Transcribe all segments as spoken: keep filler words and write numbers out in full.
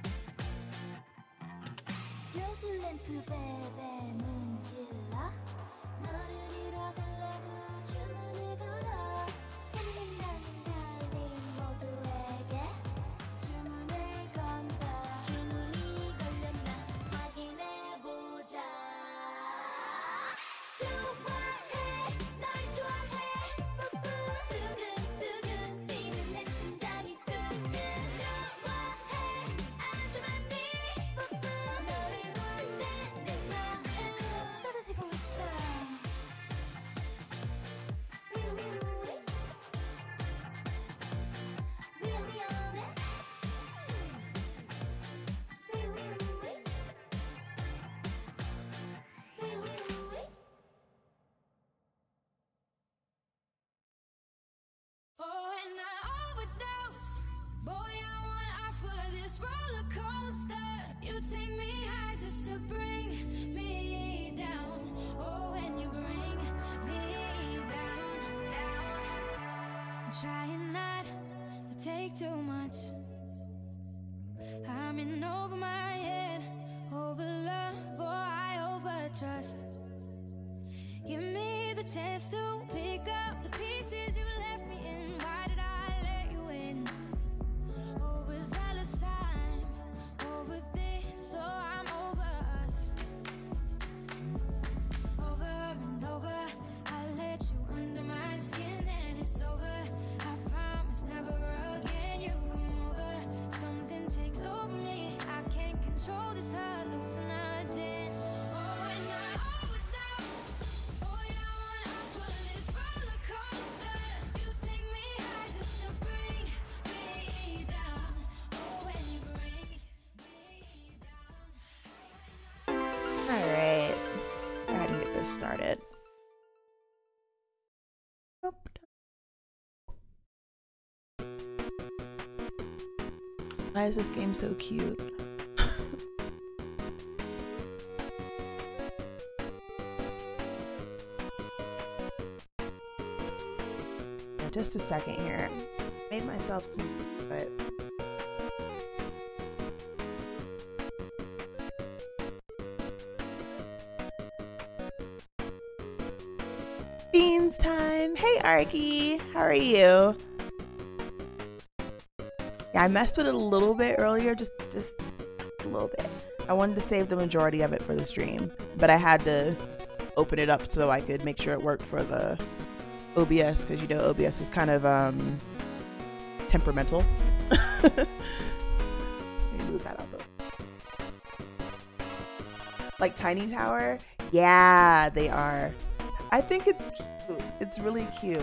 요술 램프 베베 문질러 너를 잃어달라고 주문을 걸어 헬린 나는 달린 모두에게 주문을 건다 주문이 걸렸나 확인해보자 좋아해 널 좋아해 뿌뿌 두근두근 뛰는 내 심장이 두근 좋아해 아주 많이 뿌뿌 너를 볼 때 내 마음 쏟아지고 있어 위위위 미안 미안해 위위위 위위위 Oh, and I overdose. Boy, I want off of this roller coaster. You take me high just to bring me down. Oh, and you bring me down, down. I'm trying not to take too much. I'm in over my head, over love, or I over trust. Give me the chance to pick up the pieces you left me in. Why did I let you in? Overzealous, I'm over this, so I'm over us. Over and over, I let you under my skin, and it's over. I promise never again. You come over, something takes over me. I can't control this hallucinogen. Oh, and I overdose. Boy, I want off of this roller coaster. You take me high just to bring me down. Oh, when you bring me down. All right, go ahead and get this started. Why is this game so cute? Just a second here. Made myself some food, but beans time. Hey Arky, how are you? Yeah, I messed with it a little bit earlier, just just a little bit. I wanted to save the majority of it for the stream, but I had to open it up so I could make sure it worked for the O B S, because you know O B S is kind of um temperamental. Let me move that up. Like Tiny Tower? Yeah, they are. I think it's cute. It's really cute.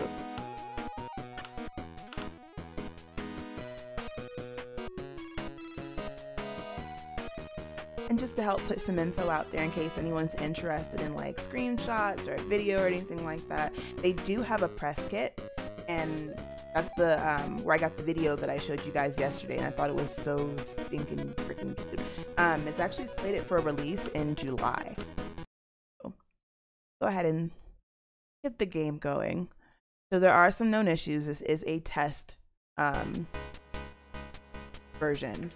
And just to help put some info out there in case anyone's interested in like screenshots or a video or anything like that, they do have a press kit, and that's the um, where I got the video that I showed you guys yesterday, and I thought it was so stinking freaking good. Um, it's actually slated for a release in July. So go ahead and get the game going. So there are some known issues. This is a test um, version.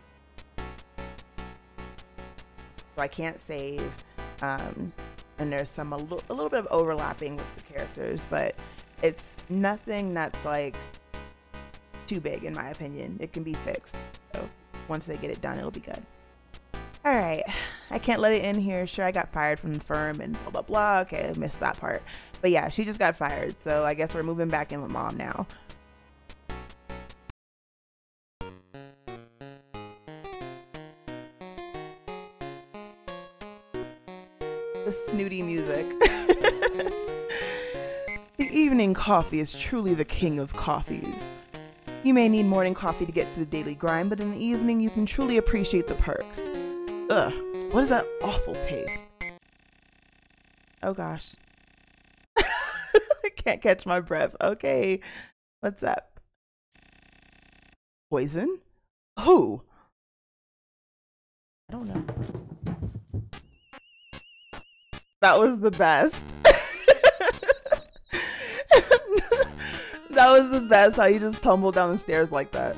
So I can't save, um, and there's some a, l a little bit of overlapping with the characters, but it's nothing that's like too big in my opinion. It can be fixed. So once they get it done, it'll be good. All right, I can't let it in here. Sure, I got fired from the firm and blah blah blah. Okay, I missed that part, but yeah, she just got fired. So I guess we're moving back in with mom now. The snooty music. The evening coffee is truly the king of coffees. You may need morning coffee to get through the daily grind, but in the evening you can truly appreciate the perks. Ugh, what is that awful taste? Oh gosh. I can't catch my breath. Okay, what's up? Poison? Who? I don't know. That was the best. That was the best, how you just tumbled down the stairs like that.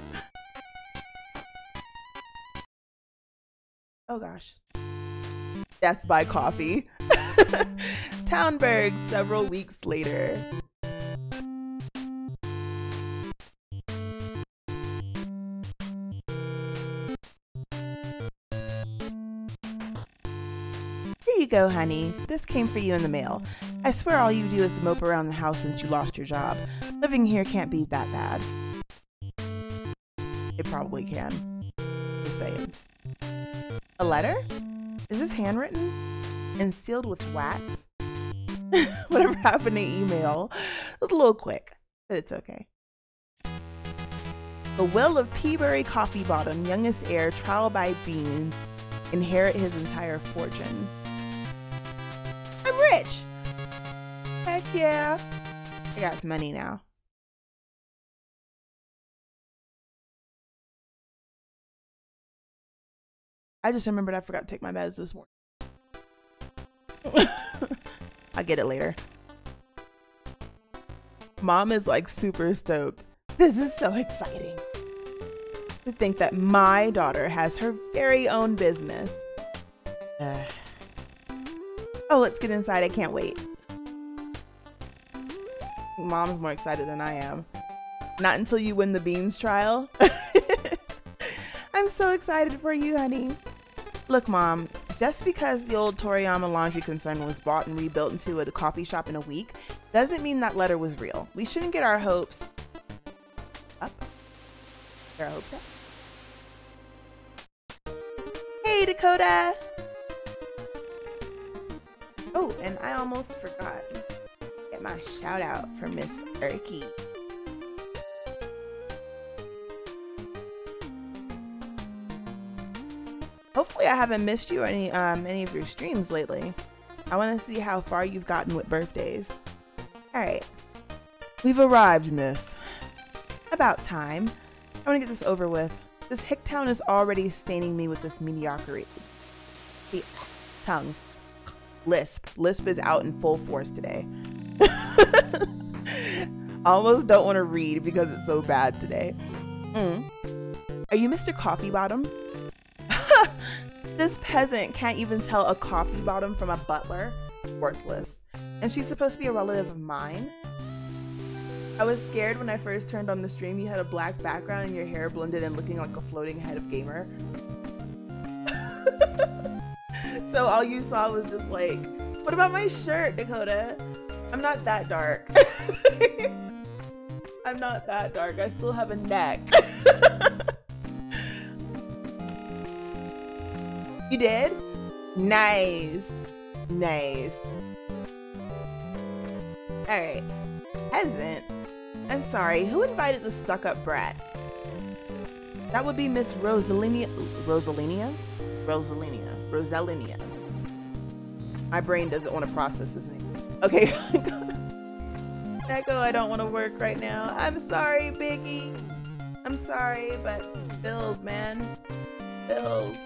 Oh gosh. Death by coffee. Townburg, several weeks later. Here you go, honey. This came for you in the mail. I swear all you do is mope around the house since you lost your job. Living here can't be that bad. It probably can. Just saying. A letter? Is this handwritten? And sealed with wax? Whatever happened to email? It was a little quick, but it's okay. The will of Peabury Coffee Bottom, youngest heir, trial by Beans, inherit his entire fortune. I'm rich! Heck yeah! I got some money now. I just remembered I forgot to take my meds this morning. I'll get it later. Mom is like super stoked. This is so exciting. To think that my daughter has her very own business. Uh. Oh, let's get inside. I can't wait. Mom's more excited than I am. Not until you win the beans trial. I'm so excited for you, honey. Look, Mom, just because the old Toriyama laundry concern was bought and rebuilt into a coffee shop in a week doesn't mean that letter was real. We shouldn't get our hopes up. Get our hopes up. Hey, Dakota! Oh, and I almost forgot. Get my shout out for Miss Erky. Hopefully I haven't missed you or any um any of your streams lately. I want to see how far you've gotten with birthdays. Alright. We've arrived, miss. About time. I want to get this over with. This hick town is already staining me with this mediocrity. The tongue. Lisp. Lisp is out in full force today. I almost don't want to read because it's so bad today. Mm. Are you Mister Coffee Bottom? This peasant can't even tell a coffee bottom from a butler. Worthless. And she's supposed to be a relative of mine? I was scared when I first turned on the stream. You had a black background and your hair blended in looking like a floating head of gamer. So all you saw was just like, what about my shirt, Dakota? I'm not that dark. I'm not that dark. I still have a neck. You did? Nice. Nice. Alright. Peasant. I'm sorry. Who invited the stuck-up brat? That would be Miss Rosalina. Rosalina? Rosalina. Rosellinia. My brain doesn't want to process this name. Okay. Echo, I don't want to work right now. I'm sorry, Biggie. I'm sorry, but bills, man. Bills.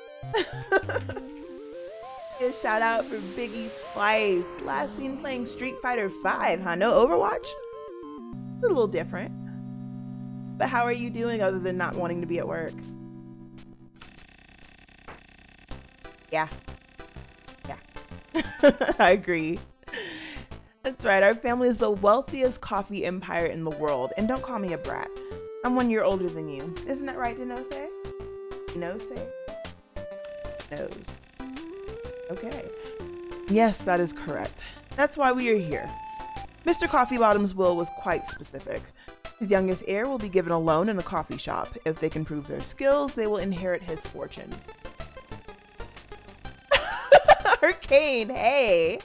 A shout out for Biggie Twice. Last seen playing Street Fighter five, huh? No Overwatch? It's a little different. But how are you doing other than not wanting to be at work? Yeah. Yeah. I agree. That's right. Our family is the wealthiest coffee empire in the world. And don't call me a brat. I'm one year older than you. Isn't that right, Denose? Denose? Nose. Okay. Yes, that is correct. That's why we are here. Mister Coffeebottom's will was quite specific. His youngest heir will be given a loan in a coffee shop. If they can prove their skills, they will inherit his fortune. Arcane, hey!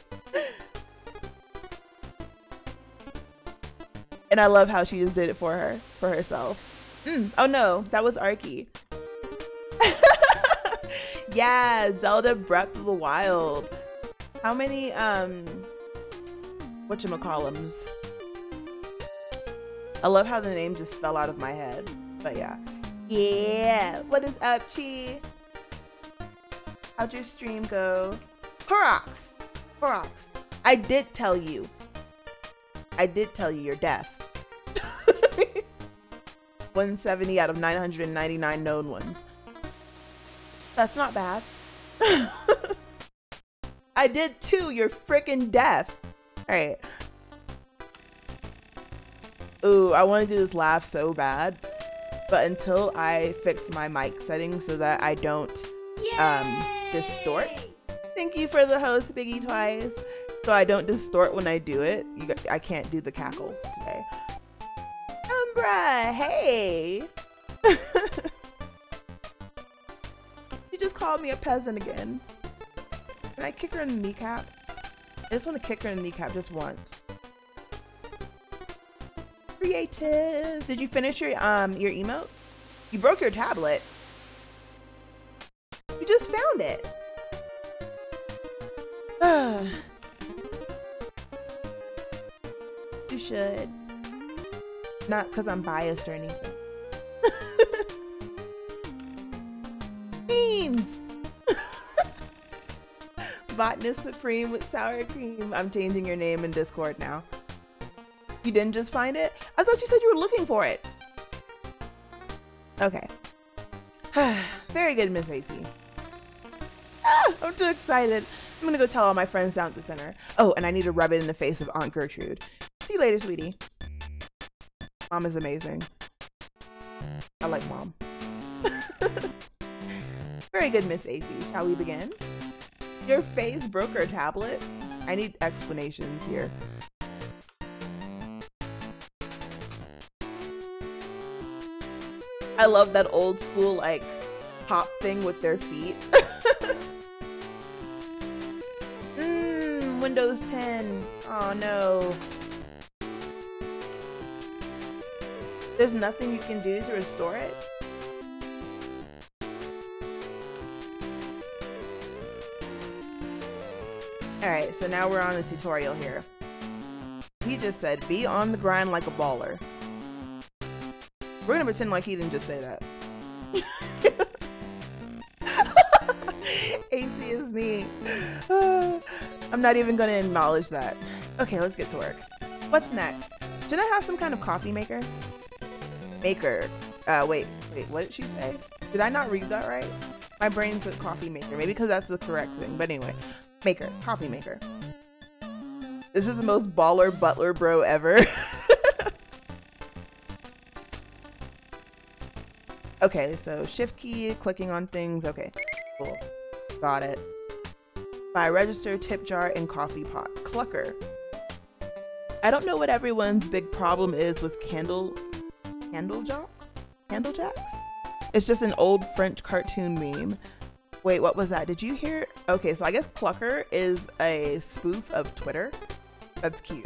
And I love how she just did it for her, for herself. Mm. Oh no, that was Arky. Yeah, Zelda Breath of the Wild. How many, um, whatchamacallums? I love how the name just fell out of my head, but yeah. Yeah, what is up, Chi? How'd your stream go? Koroks, Koroks, I did tell you. I did tell you you're deaf. one seventy out of nine hundred ninety-nine known ones. That's not bad. I did too, you're freaking deaf. All right. Ooh, I want to do this laugh so bad. But until I fix my mic settings so that I don't um, distort. Thank you for the host, Biggie Twice. So I don't distort when I do it. You got, I can't do the cackle today. Umbra, hey. You just called me a peasant again. Can I kick her in the kneecap? I just want to kick her in the kneecap just once. Creative. Did you finish your um your emotes? You broke your tablet. You just found it. You should. Not because I'm biased or anything. Beans! Botanist Supreme with sour cream. I'm changing your name in Discord now. You didn't just find it? I thought you said you were looking for it. Okay. Very good, Miss A C. Ah, I'm too excited. I'm gonna go tell all my friends down at the center. Oh, and I need to rub it in the face of Aunt Gertrude. See you later, sweetie. Mom is amazing. I like mom. Very good, Miss A C. Shall we begin? Your face broke her tablet? I need explanations here. I love that old school, like, hop thing with their feet. Mmm, Windows ten. Oh no. There's nothing you can do to restore it? Alright, so now we're on a tutorial here. He just said, be on the grind like a baller. We're gonna pretend like he didn't just say that. A C is me. I'm not even gonna acknowledge that. Okay, let's get to work. What's next? Should I have some kind of coffee maker? Maker. Uh, wait, wait, what did she say? Did I not read that right? My brain said coffee maker, maybe because that's the correct thing, but anyway. Maker, coffee maker. This is the most baller butler bro ever. Okay, so shift key, clicking on things. Okay, cool. Got it. Buy register, tip jar, and coffee pot. Clucker. I don't know what everyone's big problem is with candle, candle jock? Candle jacks? It's just an old French cartoon meme. Wait, what was that? Did you hear? Okay, so I guess Clucker is a spoof of Twitter. That's cute.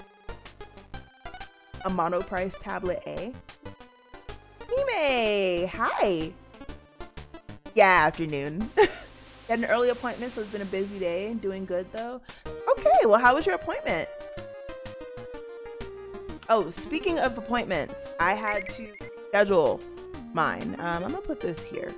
A monoprice tablet A. Hime! Hi! Yeah, afternoon. Had an early appointment, so it's been a busy day. Doing good though. Okay, well, how was your appointment? Oh, speaking of appointments, I had to schedule mine. Um, I'm gonna put this here.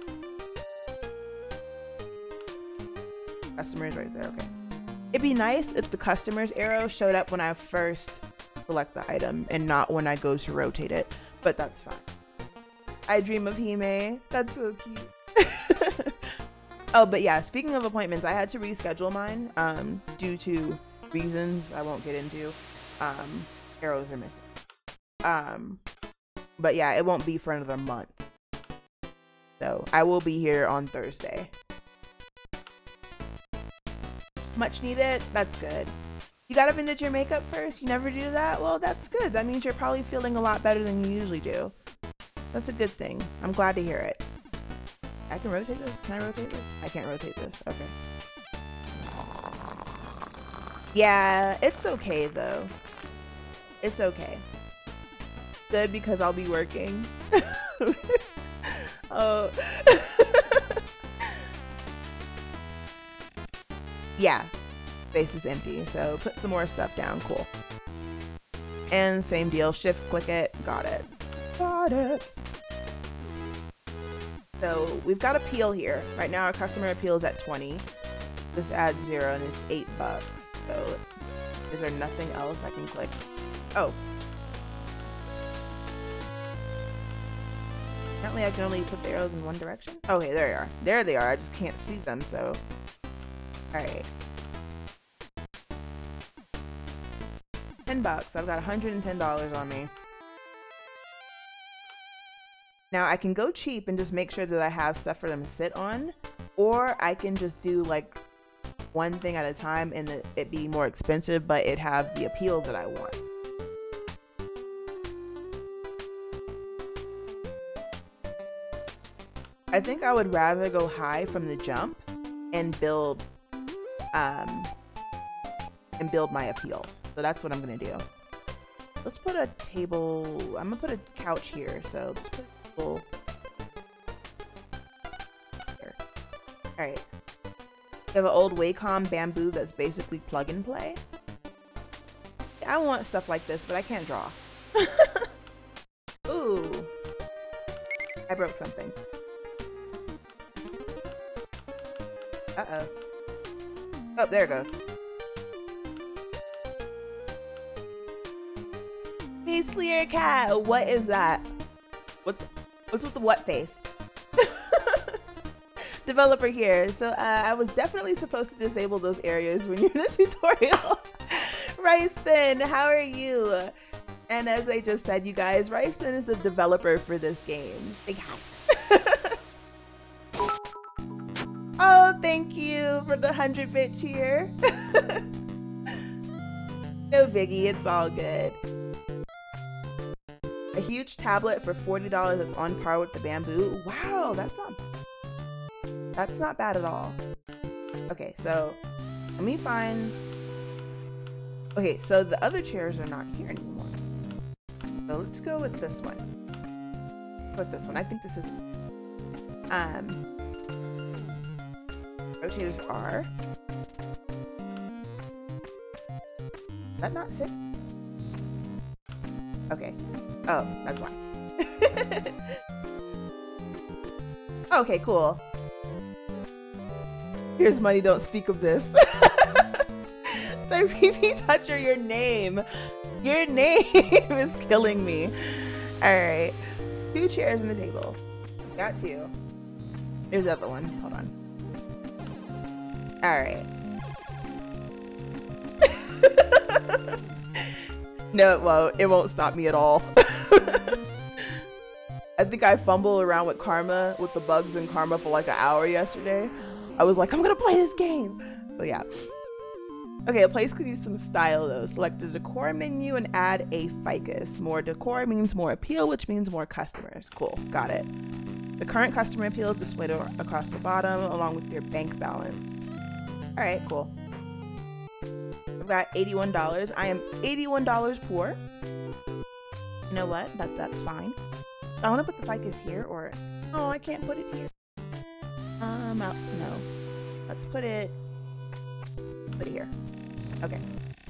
Customers right there, okay. It'd be nice if the customers arrow showed up when I first select the item and not when I go to rotate it, but that's fine. I dream of Hime. That's so cute. Oh, but yeah, speaking of appointments, I had to reschedule mine um, due to reasons I won't get into. Um, arrows are missing. Um, but yeah, it won't be for another month. So I will be here on Thursday. Much needed. That's good. You got up and did your makeup first? You never do that? Well, that's good. That means you're probably feeling a lot better than you usually do. That's a good thing. I'm glad to hear it. I can rotate this? Can I rotate this? I can't rotate this. Okay. Yeah, it's okay though. It's okay. Good because I'll be working. Oh. Yeah, space is empty, so put some more stuff down. Cool. And same deal, shift click it. Got it. Got it. So we've got appeal here. Right now our customer appeal is at twenty. This adds zero and it's eight bucks. So is there nothing else I can click? Oh. Apparently I can only put the arrows in one direction. Okay, there they are. There they are. I just can't see them, so. Alright. ten bucks. I've got one hundred ten dollars on me. Now I can go cheap and just make sure that I have stuff for them to sit on, or I can just do like one thing at a time and it, it be more expensive, but it have the appeal that I want. I think I would rather go high from the jump and build um and build my appeal. So that's what I'm gonna do. Let's put a table. I'm gonna put a couch here. So let's put a table here. All right. We have an old Wacom bamboo that's basically plug and play. I want stuff like this, but I can't draw. Ooh, I broke something. Uh oh. Oh, there it goes. Hey, Slayer Cat, what is that? What's what's with the what face? Developer here. So uh, I was definitely supposed to disable those areas when you're in the tutorial. Ryson, how are you? And as I just said, you guys, Ryson is the developer for this game. Big hi. Oh, thank you for the hundred bit cheer. No biggie, it's all good. A huge tablet for forty dollars that's on par with the bamboo. Wow, that's not that's not bad at all. Okay, so let me find. Okay, so the other chairs are not here anymore. So let's go with this one. Put this one. I think this is um rotators are. Is that not sit? Okay. Oh, that's why. Okay, cool. Here's money, don't speak of this. Sir P P Toucher, your name. Your name is killing me. Alright. Two chairs and a table. Got two. There's the other one. Hold on. Alright. No, it won't. It won't stop me at all. I think I fumbled around with Karma, with the bugs in Karma for like an hour yesterday. I was like, I'm gonna play this game. So yeah. Okay, a place could use some style though. Select the decor menu and add a ficus. More decor means more appeal, which means more customers. Cool, got it. The current customer appeal is displayed across the bottom along with your bank balance. All right, cool. I've got eighty-one dollars. I am eighty-one dollars poor. You know what? That, that's fine. I want to put the ficus here or... Oh, I can't put it here. Um, out, no. let's put it, put it here. Okay.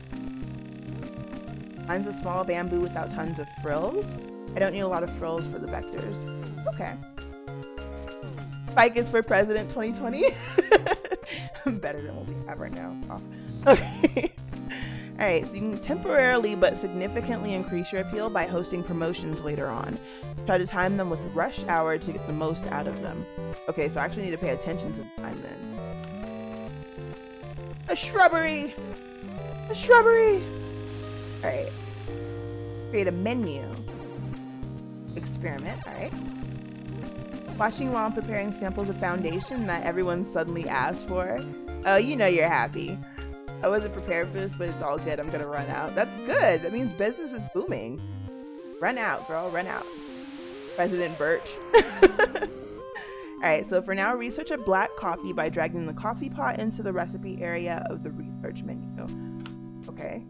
Mine's a small bamboo without tons of frills. I don't need a lot of frills for the vectors. Okay. Spike is for president twenty twenty. Better than what we have right now. Off. Okay. Alright, so you can temporarily but significantly increase your appeal by hosting promotions later on. Try to time them with rush hour to get the most out of them. Okay, so I actually need to pay attention to the time then. A shrubbery! A shrubbery! Alright. Create a menu. Experiment, alright. Watching while I'm preparing samples of foundation that everyone suddenly asked for. Oh, you know you're happy. I wasn't prepared for this, but it's all good. I'm gonna run out. That's good. That means business is booming. Run out, girl. Run out. President Birch. Alright, so for now, research a black coffee by dragging the coffee pot into the recipe area of the research menu. Okay.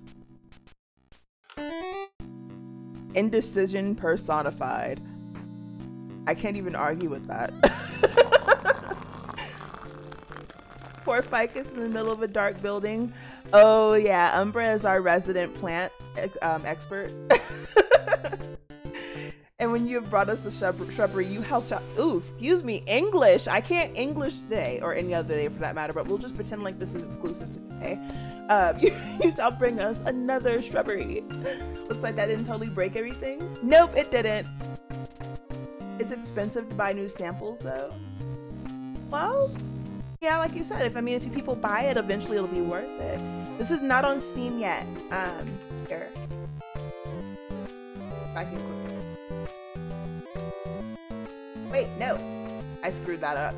Indecision personified. I can't even argue with that. Poor Ficus in the middle of a dark building. Oh yeah, Umbra is our resident plant um, expert. And when you have brought us the shrub shrubbery, you helped out. Ooh, excuse me, English. I can't English today, or any other day for that matter, but we'll just pretend like this is exclusive to today. Um, you, you shall bring us another shrubbery. Looks like that didn't totally break everything. Nope, it didn't. It's expensive to buy new samples though. Well, yeah, like you said, if I mean if people buy it, eventually it'll be worth it. This is not on Steam yet. Um, here. If I can click it. Wait, no. I screwed that up.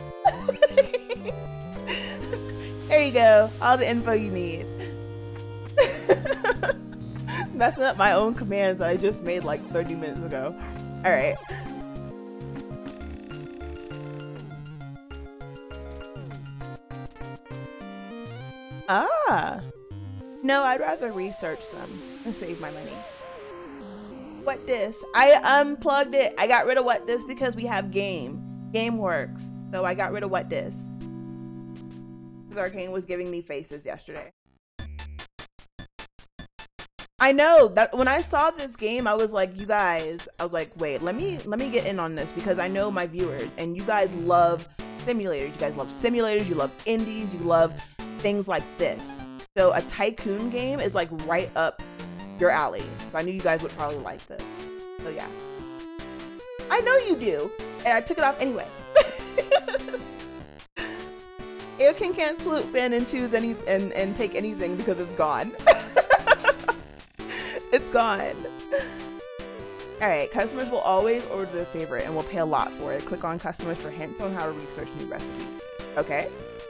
There you go. All the info you need. Messing up my own commands that I just made like thirty minutes ago. Alright. Ah. No, I'd rather research them and save my money. What this? I unplugged it. I got rid of what this because we have game. Game works. So I got rid of what this. Because Arcane was giving me faces yesterday. I know that when I saw this game, I was like, you guys, I was like, wait, let me let me get in on this because I know my viewers and you guys love simulators. You guys love simulators, you love indies, you love things like this. So a tycoon game is like right up your alley. So I knew you guys would probably like this. So yeah. I know you do. And I took it off anyway. Airkin can't swoop in and choose any and, and take anything because it's gone. It's gone. Alright, customers will always order their favorite and will pay a lot for it. Click on customers for hints on how to research new recipes. Okay.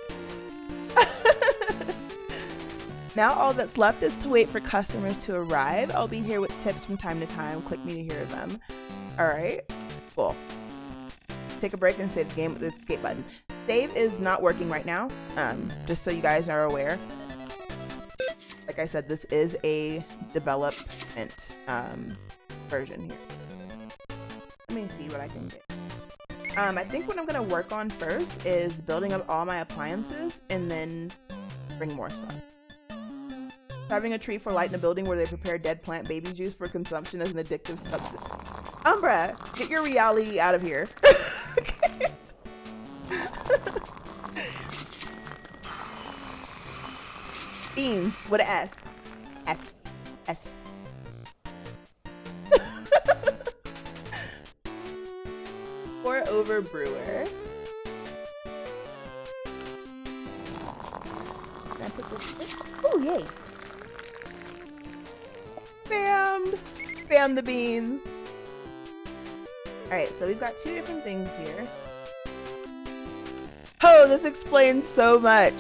Now all that's left is to wait for customers to arrive. I'll be here with tips from time to time. Click me to hear them. Alright, cool. Take a break and save the game with the escape button. Save is not working right now, um, just so you guys are aware. Like I said, this is a development um, version here. Let me see what I can get. Um, I think what I'm going to work on first is building up all my appliances and then bring more stuff. Carving a tree for light in a building where they prepare dead plant baby juice for consumption as an addictive substance. Umbra, get your reality out of here. Beans with an S. S. S. Pour over brewer. Can I put this? Oh, yay. Spammed. Spam the beans. Alright, so we've got two different things here. Oh, this explains so much.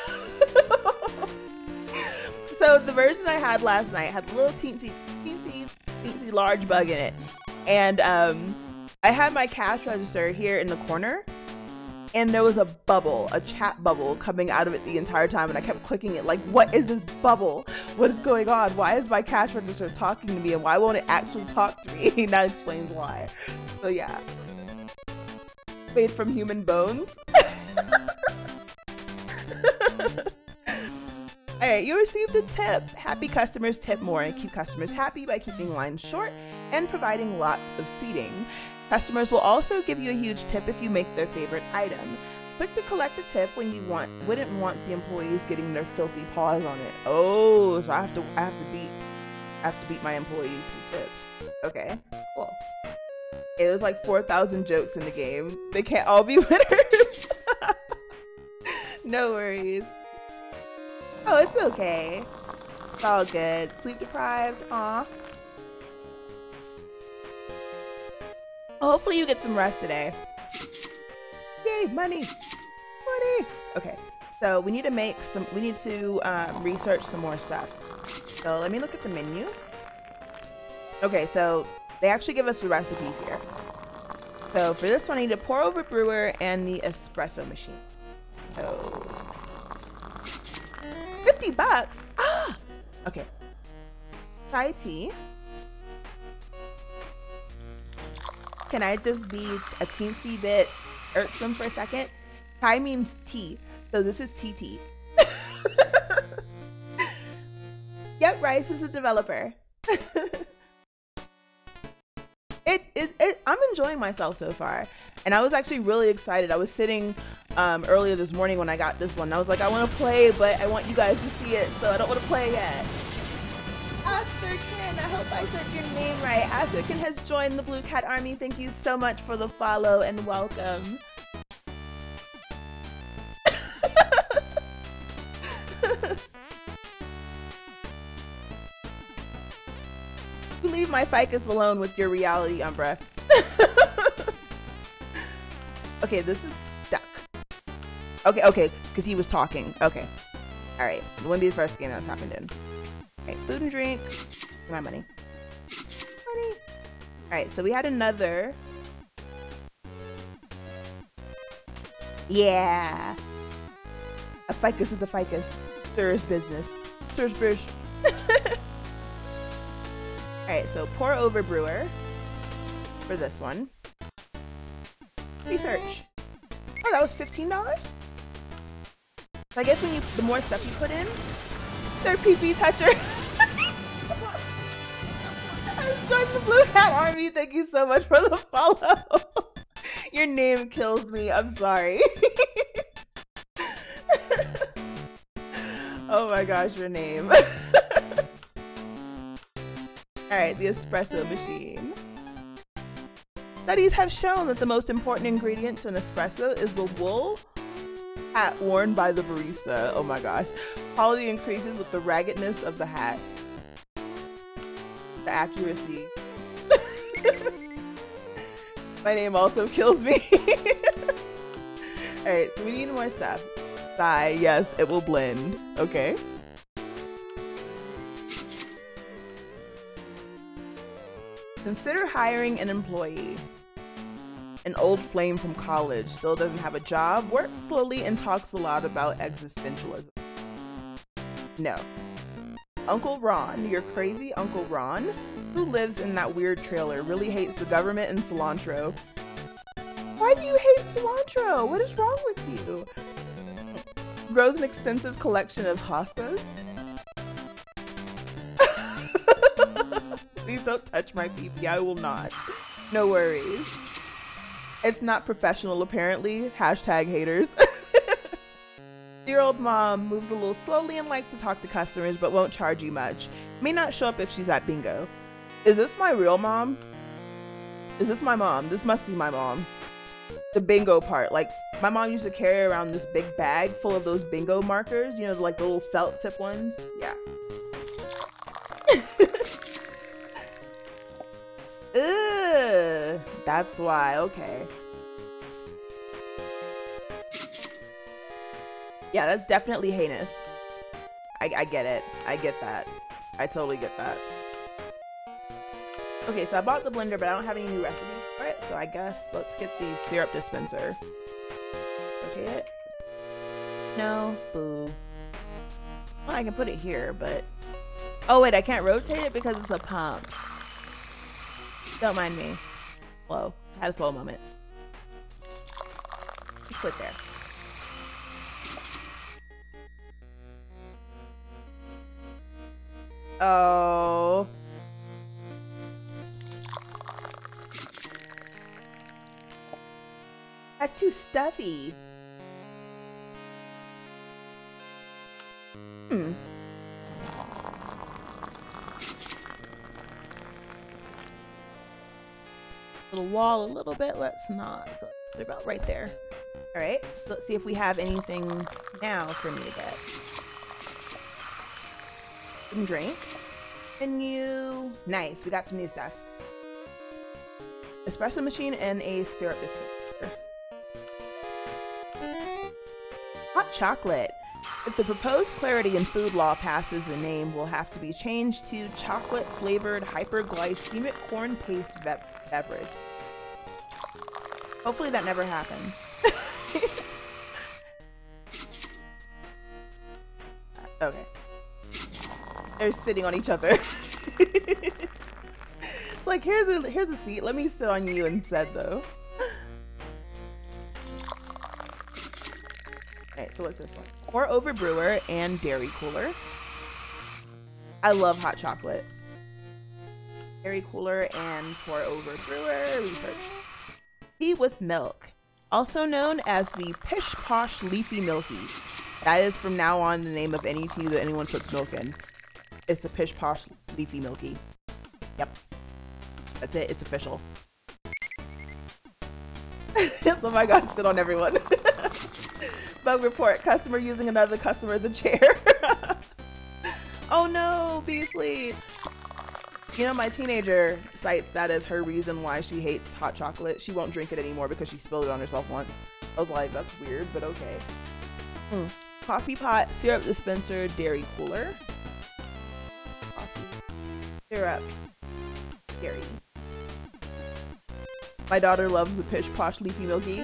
So the version I had last night had a little teensy, teensy, teensy large bug in it. And um, I had my cash register here in the corner. And there was a bubble, a chat bubble coming out of it the entire time. And I kept clicking it like, what is this bubble? What is going on? Why is my cash register talking to me? And why won't it actually talk to me? And that explains why. So yeah. Made from human bones. All right, you received a tip. Happy customers tip more and keep customers happy by keeping lines short and providing lots of seating. Customers will also give you a huge tip if you make their favorite item. Click to collect a tip when you want wouldn't want the employees getting their filthy paws on it. Oh, so I have to I have to beat I have to beat my employee to tips. Okay, cool. Hey, there's like four thousand jokes in the game. They can't all be winners. No worries. Oh, it's okay. It's all good. Sleep deprived. Aw. Well, hopefully you get some rest today. Yay, money. Money. Okay, so we need to make some, we need to um, research some more stuff. So let me look at the menu. Okay, so they actually give us the recipes here. So for this one, I need a pour over brewer and the espresso machine. So fifty bucks. Ah, okay. Thai tea. Can I just be a teensy bit irksome for a second? Thai means tea, so this is T T. Yep, Rice is a developer. It, it, it, I'm enjoying myself so far, and I was actually really excited. I was sitting um, earlier this morning when I got this one. I was like, I want to play, but I want you guys to see it, so I don't want to play yet. Asterkin, I hope I said your name right. Asterkin has joined the Blue Cat Army. Thank you so much for the follow and welcome. You leave my ficus alone with your reality, Umbra. Okay, this is stuck. Okay, okay, because he was talking. Okay. All right, it wouldn't be the first game that's happened in. All right, food and drink. My money. Money. All right, so we had another. Yeah. A ficus is a ficus. Sir's business. Sir's bush. Alright, so pour over brewer for this one. Research. Oh, that was fifteen dollars? So I guess when you, the more stuff you put in, they're pee pee toucher. I'm joining the Blue Cat Army. Thank you so much for the follow. Your name kills me. I'm sorry. Oh my gosh, your name. Alright, the espresso machine. Studies have shown that the most important ingredient to an espresso is the wool hat worn by the barista. Oh my gosh. Quality increases with the raggedness of the hat. The accuracy. My name also kills me. Alright, so we need more stuff. Dye, yes, it will blend. Okay. Consider hiring an employee. An old flame from college, still doesn't have a job, works slowly and talks a lot about existentialism. No. Uncle Ron, your crazy Uncle Ron, who lives in that weird trailer, really hates the government and cilantro. Why do you hate cilantro? What is wrong with you? Grows an extensive collection of hostas. Please don't touch my pee-pee, I will not. No worries. It's not professional apparently. Hashtag haters. Dear old mom moves a little slowly and likes to talk to customers but won't charge you much. May not show up if she's at bingo. Is this my real mom? Is this my mom? This must be my mom. The bingo part. Like, my mom used to carry around this big bag full of those bingo markers. You know, like the little felt tip ones. Yeah. Ugh, that's why. Okay. Yeah, that's definitely heinous. I, I get it. I get that. I totally get that. Okay, so I bought the blender, but I don't have any new recipes for it, so I guess let's get the syrup dispenser. Rotate it. No. Boo. Well, I can put it here, but... Oh, wait, I can't rotate it because it's a pump. Don't mind me. Slow. I had a slow moment. Just put it there. Oh. That's too stuffy. Hmm. Little wall a little bit. Let's not. So they're about right there. All right. So let's see if we have anything now for me to get. Some drink. Menu. Nice. We got some new stuff. Espresso machine and a syrup dispenser. Hot chocolate. If the proposed clarity in food law passes, the name will have to be changed to chocolate flavored hyperglycemic corn paste be beverage. Hopefully that never happens. Okay. They're sitting on each other. It's like, here's a here's a seat. Let me sit on you instead, though. Alright, so what's this one? Pour over brewer and dairy cooler. I love hot chocolate. Dairy cooler and pour over brewer. Research. Tea with milk. Also known as the Pish Posh Leafy Milky. That is from now on the name of any tea that anyone puts milk in. It's the Pish Posh Leafy Milky. Yep. That's it. It's official. Oh my god, sit on everyone. Bug report. Customer using another customer as a chair. Oh no, Beasley. You know, my teenager cites that as her reason why she hates hot chocolate. She won't drink it anymore because she spilled it on herself once. I was like, that's weird, but okay. Mm. Coffee pot, syrup dispenser, dairy cooler. Coffee, syrup, dairy. My daughter loves the Pish Posh Leafy Milky.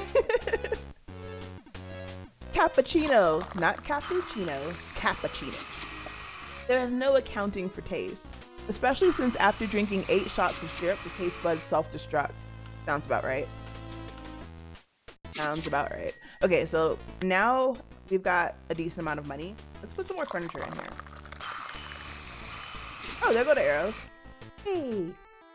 Cappuccino, not cappuccino, cappuccino. There is no accounting for taste, especially since after drinking eight shots of syrup, the taste buds self-destruct. Sounds about right. Sounds about right. Okay, so now we've got a decent amount of money. Let's put some more furniture in here. Oh, there go the arrows. Hey.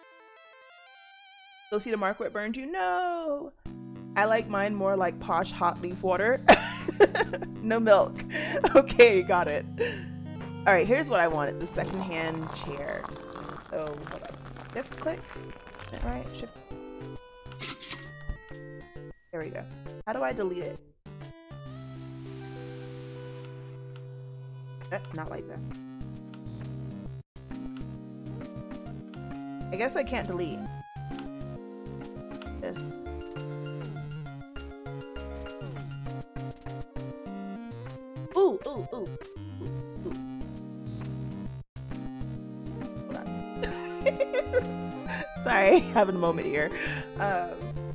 Still see the mark where it burned you? No. I like mine more like posh hot leaf water. No milk. Okay, got it. All right, here's what I wanted. The secondhand chair. So, hold up. Shift click. Is that right? Shift. There we go. How do I delete it? Eh, not like that. I guess I can't delete this. Ooh, ooh, ooh. Ooh, ooh. Hold on. Sorry, having a moment here. Um,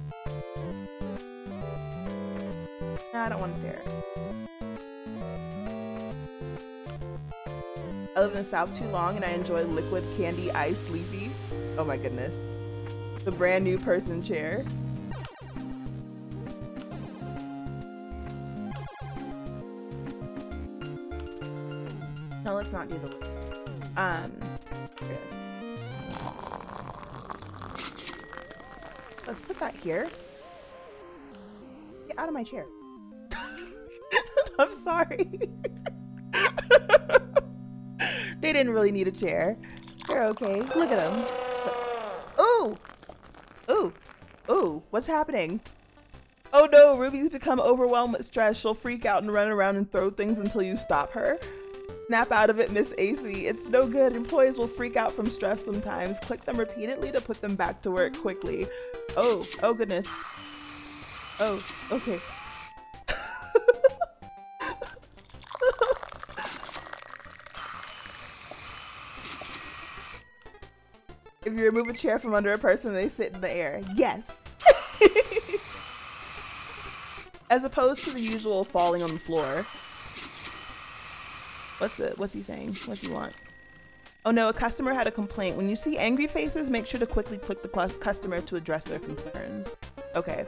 no, I don't want to share. I live in the South too long and I enjoy liquid candy iced leafy. Oh my goodness. The brand new person chair. No, let's not do the um here it is. Let's put that here. Get out of my chair. I'm sorry. They didn't really need a chair. They're okay. Look at them. Ooh! Ooh! Ooh! What's happening? Oh no, Ruby's become overwhelmed with stress. She'll freak out and run around and throw things until you stop her. Snap out of it, Miss A C. It's no good. Employees will freak out from stress sometimes. Click them repeatedly to put them back to work quickly. Oh, oh goodness. Oh, okay. If you remove a chair from under a person, they sit in the air. Yes. As opposed to the usual falling on the floor. What's it? What's he saying? What's he want? Oh no, a customer had a complaint. When you see angry faces, make sure to quickly click the customer to address their concerns. Okay.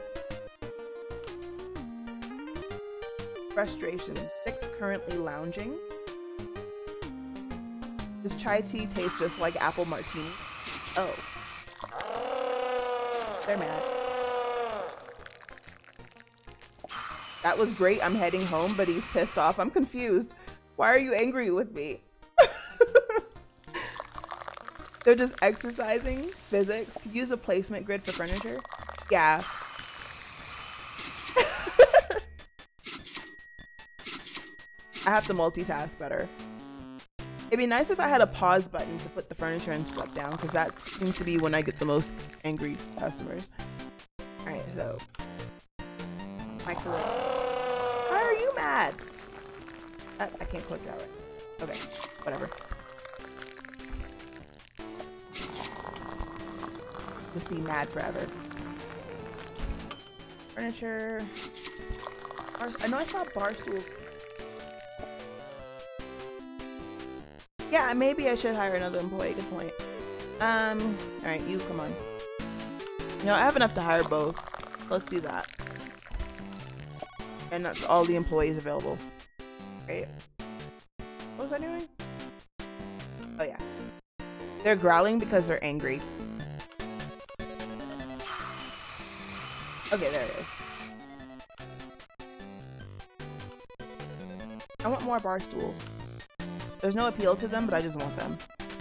Frustration. Six currently lounging. Does chai tea taste just like apple martini? Oh. They're mad. That was great. I'm heading home, but he's pissed off. I'm confused. Why are you angry with me? They're just exercising physics. Could use a placement grid for furniture. Yeah. I have to multitask better. It'd be nice if I had a pause button to put the furniture and stuff down, because that seems to be when I get the most angry customers. Alright, so. Microwave. Why are you mad? I, I can't click that right. Okay, whatever. Just be mad forever. Furniture. Bar, I know I saw bar stools. Yeah, maybe I should hire another employee. Good point. Um, alright, you come on. You know, I have enough to hire both. Let's do that. And that's all the employees available. Great. What was I doing? Oh yeah. They're growling because they're angry. Okay, there it is. I want more bar stools. There's no appeal to them, but I just want them.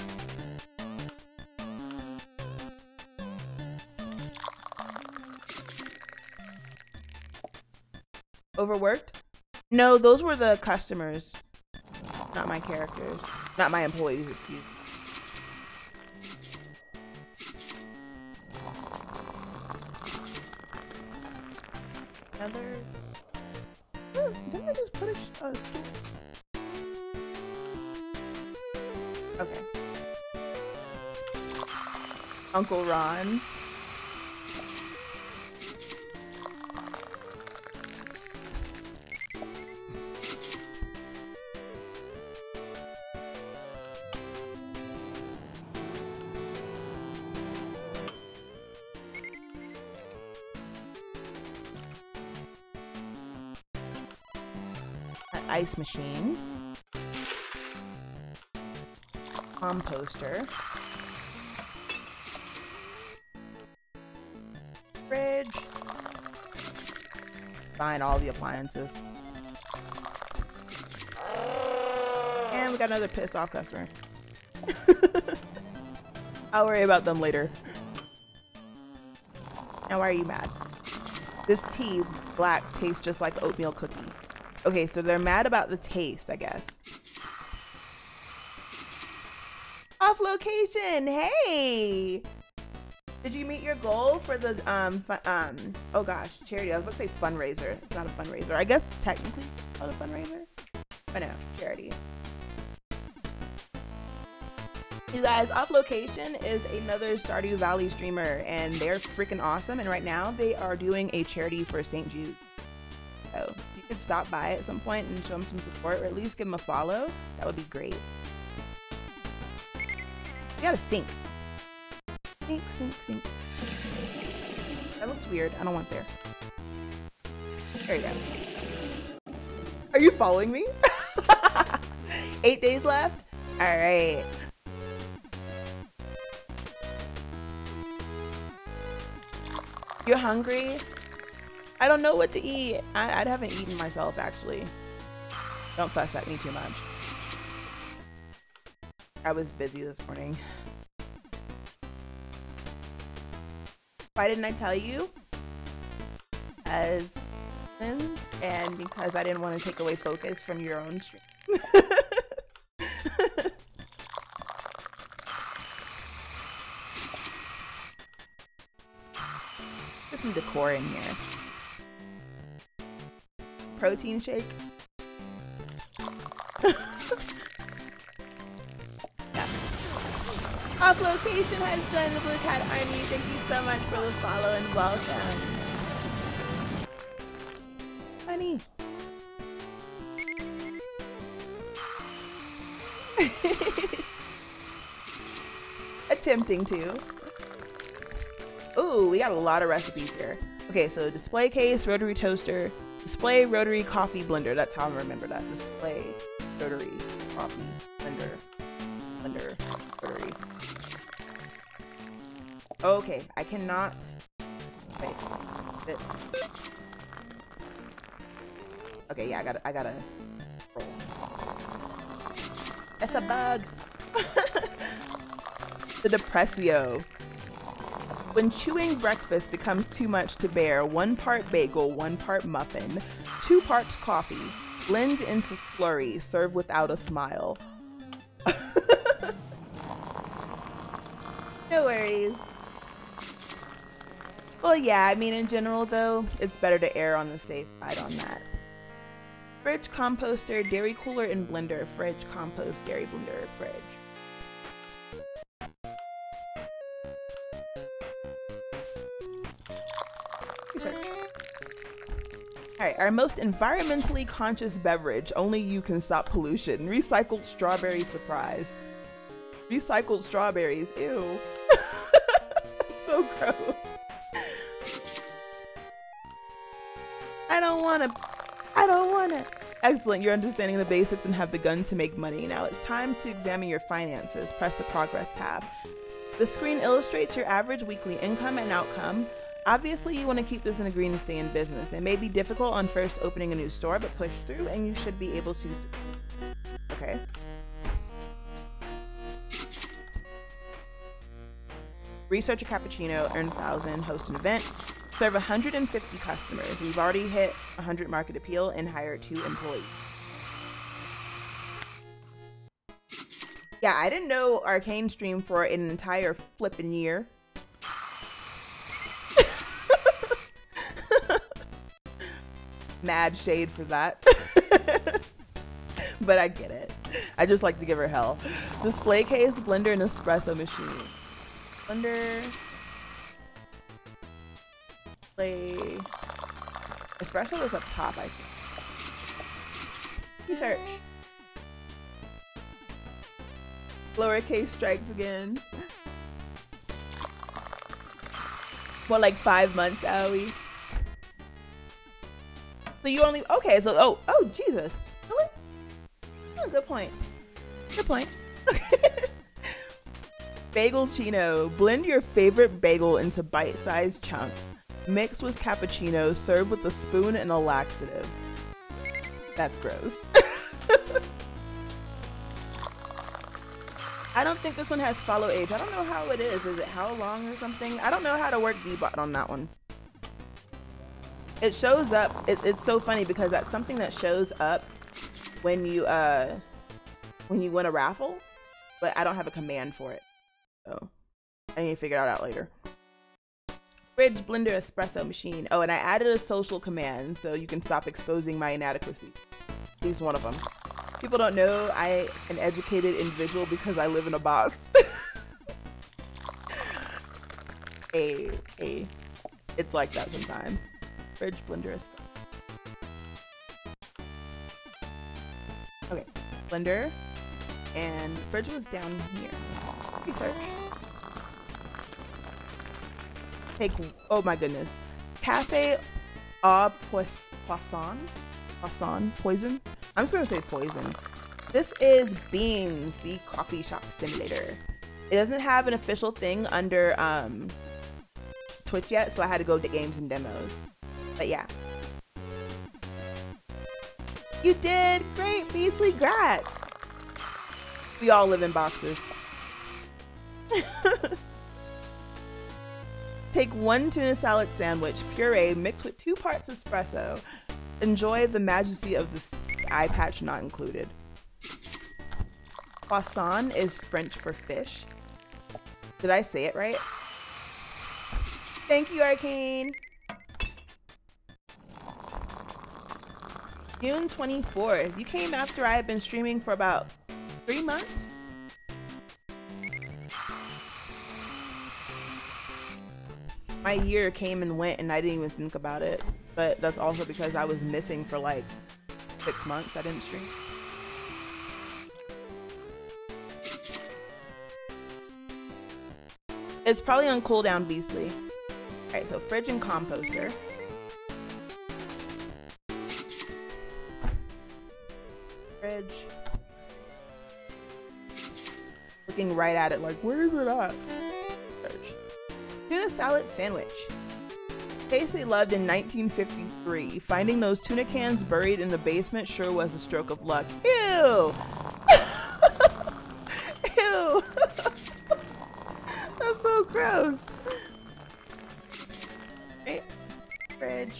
Overworked? No, those were the customers. Not my characters. Not my employees, excuse me. Another... Oh, didn't I just put a, sh a stool? Okay. Uncle Ron. An ice machine. Composter. Fridge. Fine, all the appliances. And we got another pissed off customer. I'll worry about them later. Now why are you mad? This tea, black, tastes just like oatmeal cookie. Okay, so they're mad about the taste, I guess. Off location, hey! Did you meet your goal for the, um, um, oh gosh, charity, I was about to say fundraiser. It's not a fundraiser. I guess technically it's not a fundraiser. But no, charity. You guys, Off Location is another Stardew Valley streamer, and they're freaking awesome. And right now they are doing a charity for Saint Jude. So you could stop by at some point and show them some support, or at least give them a follow. That would be great. You gotta sink. Sink, sink, sink. That looks weird. I don't want there. There you go. Are you following me? Eight days left? Alright. You're hungry? I don't know what to eat. I, I haven't eaten myself, actually. Don't fuss at me too much. I was busy this morning. Why didn't I tell you? As and because I didn't want to take away focus from your own stream. Put some decor in here. Protein shake. Off Location has joined the Blue Cat Army. Thank you so much for the follow and welcome. Honey. Attempting to. Ooh, we got a lot of recipes here. Okay, so display case, rotary toaster, display rotary coffee blender. That's how I remember that. Display rotary coffee blender. Blender. Blurry. Okay, I cannot. Wait. It... Okay, yeah, I gotta, I gotta roll. It's a bug. The Depressio. When chewing breakfast becomes too much to bear, one part bagel, one part muffin, two parts coffee, blend into slurry, serve without a smile. No worries. Well, yeah, I mean, in general, though, it's better to err on the safe side on that. Fridge, composter, dairy cooler, and blender. Fridge, compost, dairy blender, fridge. Alright, our most environmentally conscious beverage. Only you can stop pollution. Recycled strawberry surprise. Recycled strawberries. Ew. So gross. I don't want to. I don't want to. Excellent. You're understanding the basics and have begun to make money. Now it's time to examine your finances. Press the progress tab. The screen illustrates your average weekly income and outcome. Obviously, you want to keep this in a green to stay in business. It may be difficult on first opening a new store, but push through and you should be able to. Okay. Research a cappuccino, earn one thousand, host an event, serve one hundred fifty customers. We've already hit one hundred market appeal and hired two employees. Yeah, I didn't know Arcane streamed for an entire flippin' year. Mad shade for that. But I get it. I just like to give her hell. Display case, blender, and espresso machine. Blender. Play. Espresso is up top, I think. Research. Lowercase strikes again. What, like five months, Owie? So you only, okay, so, oh, oh, Jesus. Really? Oh, good point. Good point. Bagel Chino. Blend your favorite bagel into bite-sized chunks. Mix with cappuccino. Serve with a spoon and a laxative. That's gross. I don't think this one has follow age. I don't know how it is. Is it how long or something? I don't know how to work debot on that one. It shows up. It, it's so funny because that's something that shows up when you uh when you win a raffle, but I don't have a command for it. So I need to figure it out later. Fridge, blender, espresso machine. Oh, and I added a social command so you can stop exposing my inadequacy. At least one of them. People don't know I am an educated individual because I live in a box. Hey, hey. It's like that sometimes. Fridge, blender, espresso. Okay, blender. And fridge was down here. Research. Take, oh my goodness. Cafe au Poisson? Poisson? Poison? I'm just gonna say poison. This is Beams, the coffee shop simulator. It doesn't have an official thing under um, Twitch yet, so I had to go to games and demos. But yeah. You did! Great! Beasley, grats! We all live in boxes. Take one tuna salad sandwich, puree, mixed with two parts espresso. Enjoy the majesty of the eye patch not included. Poisson is French for fish. Did I say it right? Thank you, Arcane. June twenty-fourth. You came after I had been streaming for about three months? My year came and went and I didn't even think about it. But that's also because I was missing for like six months. I didn't stream. It's probably on cooldown, Beasley. Alright, so fridge and composter. Fridge. looking right at it like, where is it at? Search. Tuna salad sandwich. Tasty loved in nineteen fifty-three. Finding those tuna cans buried in the basement sure was a stroke of luck. Ew! Ew! That's so gross. Right. Fridge.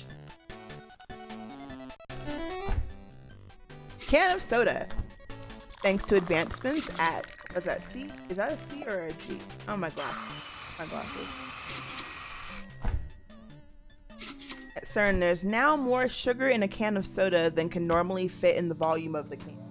Can of soda. Thanks to advancements at, what's that, C? Is that a C or a G? Oh, my glasses. My glasses. At CERN, there's now more sugar in a can of soda than can normally fit in the volume of the can.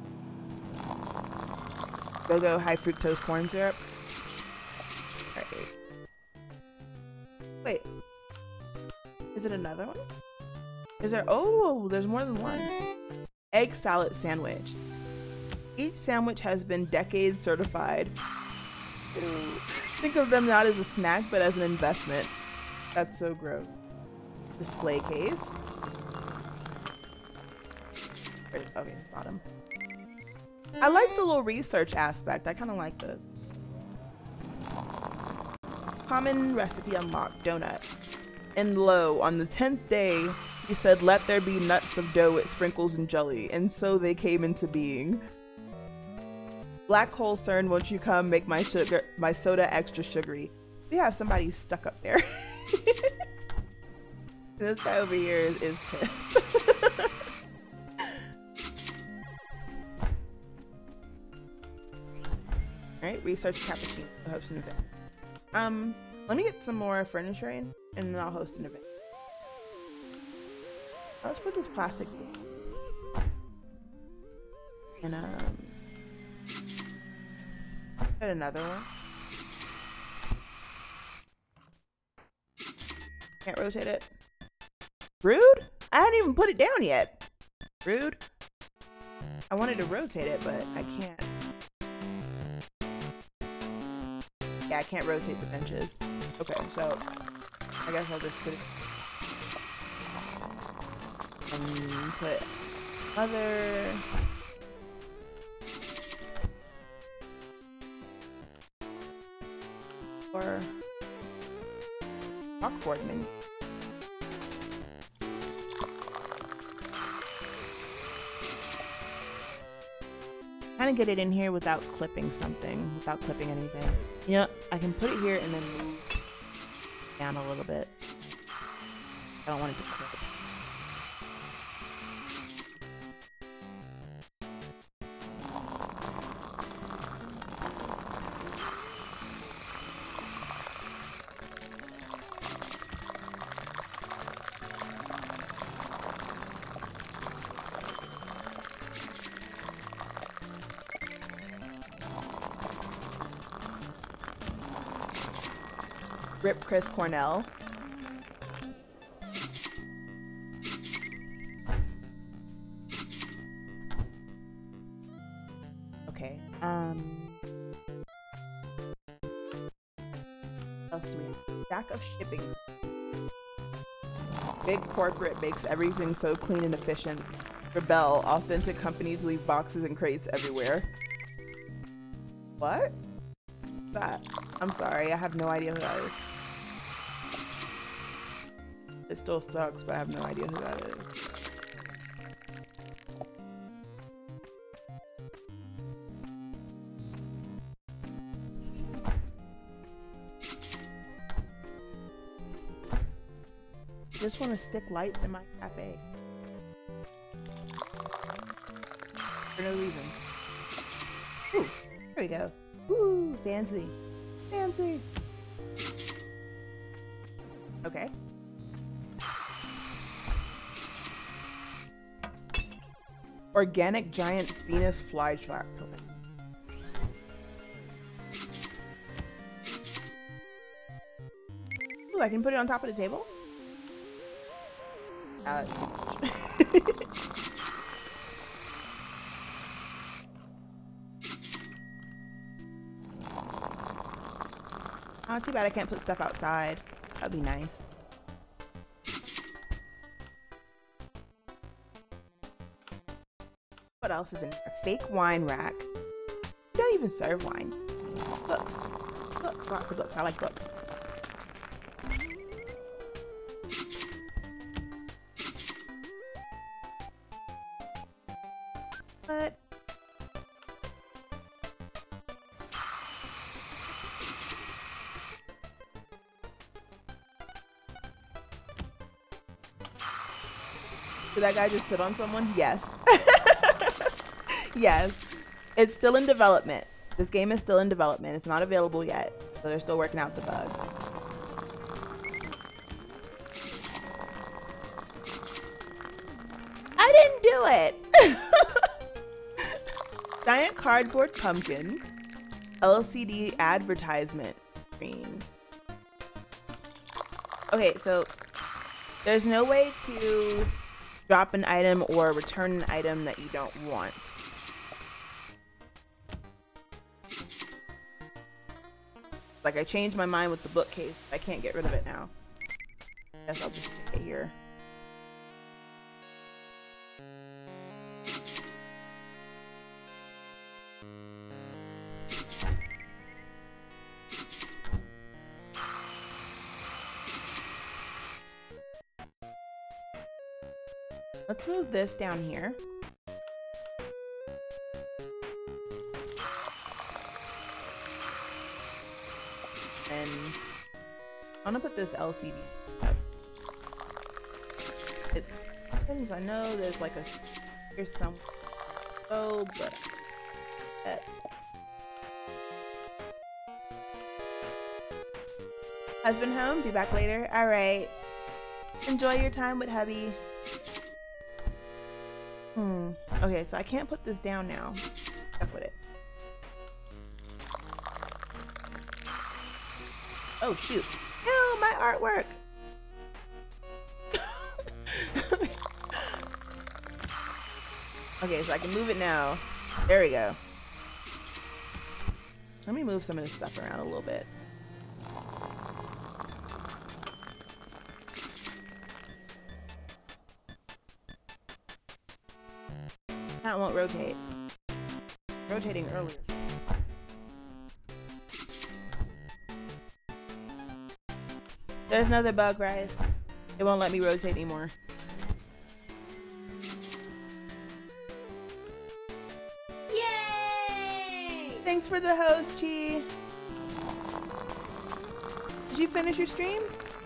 Go-Go high fructose corn syrup. Right. Wait. Is it another one? Is there? Oh, there's more than one. Egg salad sandwich. Each sandwich has been decades certified. Think of them not as a snack, but as an investment. That's so gross. Display case. Okay, bottom. I like the little research aspect. I kind of like this. Common recipe unlocked. Donut. And lo, on the tenth day, he said, let there be nuts of dough with sprinkles and jelly. And so they came into being. Black hole CERN, won't you come make my sugar, my soda extra sugary? We have somebody stuck up there. This guy over here is, is pissed. Alright, research cappuccino. Host an event. Um, let me get some more furniture in, and then I'll host an event. Let's put this plastic in. And, um, get another one. Can't rotate it. Rude? I hadn't even put it down yet. Rude. I wanted to rotate it, but I can't. Yeah, I can't rotate the benches. Okay, so I guess I'll just put it and put other. Or chalkboard menu. Kind of get it in here without clipping something, without clipping anything. You know, I can put it here and then move down a little bit. I don't want it to clip. Rip Chris Cornell. Okay. Um. What else do we have? Stack of shipping. Big corporate makes everything so clean and efficient. Rebel. Authentic companies leave boxes and crates everywhere. What? What's that? I'm sorry. I have no idea who that is. It still sucks, but I have no idea who that is. I just want to stick lights in my cafe. For no reason. Ooh, there we go. Ooh, fancy. Fancy. Okay. Organic giant Venus flytrap token. Ooh, I can put it on top of the table? Uh, oh, too bad I can't put stuff outside. That'd be nice. What else is in there? A fake wine rack. You don't even serve wine. Books. Books. Lots of books. I like books. What? Did that guy just sit on someone? Yes. Yes. It's still in development. This game is still in development. It's not available yet, so they're still working out the bugs. I didn't do it. Giant cardboard pumpkin. L C D advertisement screen. Okay, so there's no way to drop an item or return an item that you don't want. Like, I changed my mind with the bookcase. I can't get rid of it now. Guess I'll just stick it here. Let's move this down here. And I'm gonna put this L C D up. It's things I know there's like a here's some oh but that husband home, be back later. All right, enjoy your time with hubby. Hmm. Okay, so I can't put this down now. I put it. Oh shoot! No, my artwork. Okay, so I can move it now. There we go. Let me move some of this stuff around a little bit. That won't rotate. Rotating earlier. There's another bug, Rise. It won't let me rotate anymore. Yay! Thanks for the host, Chi. Did you finish your stream?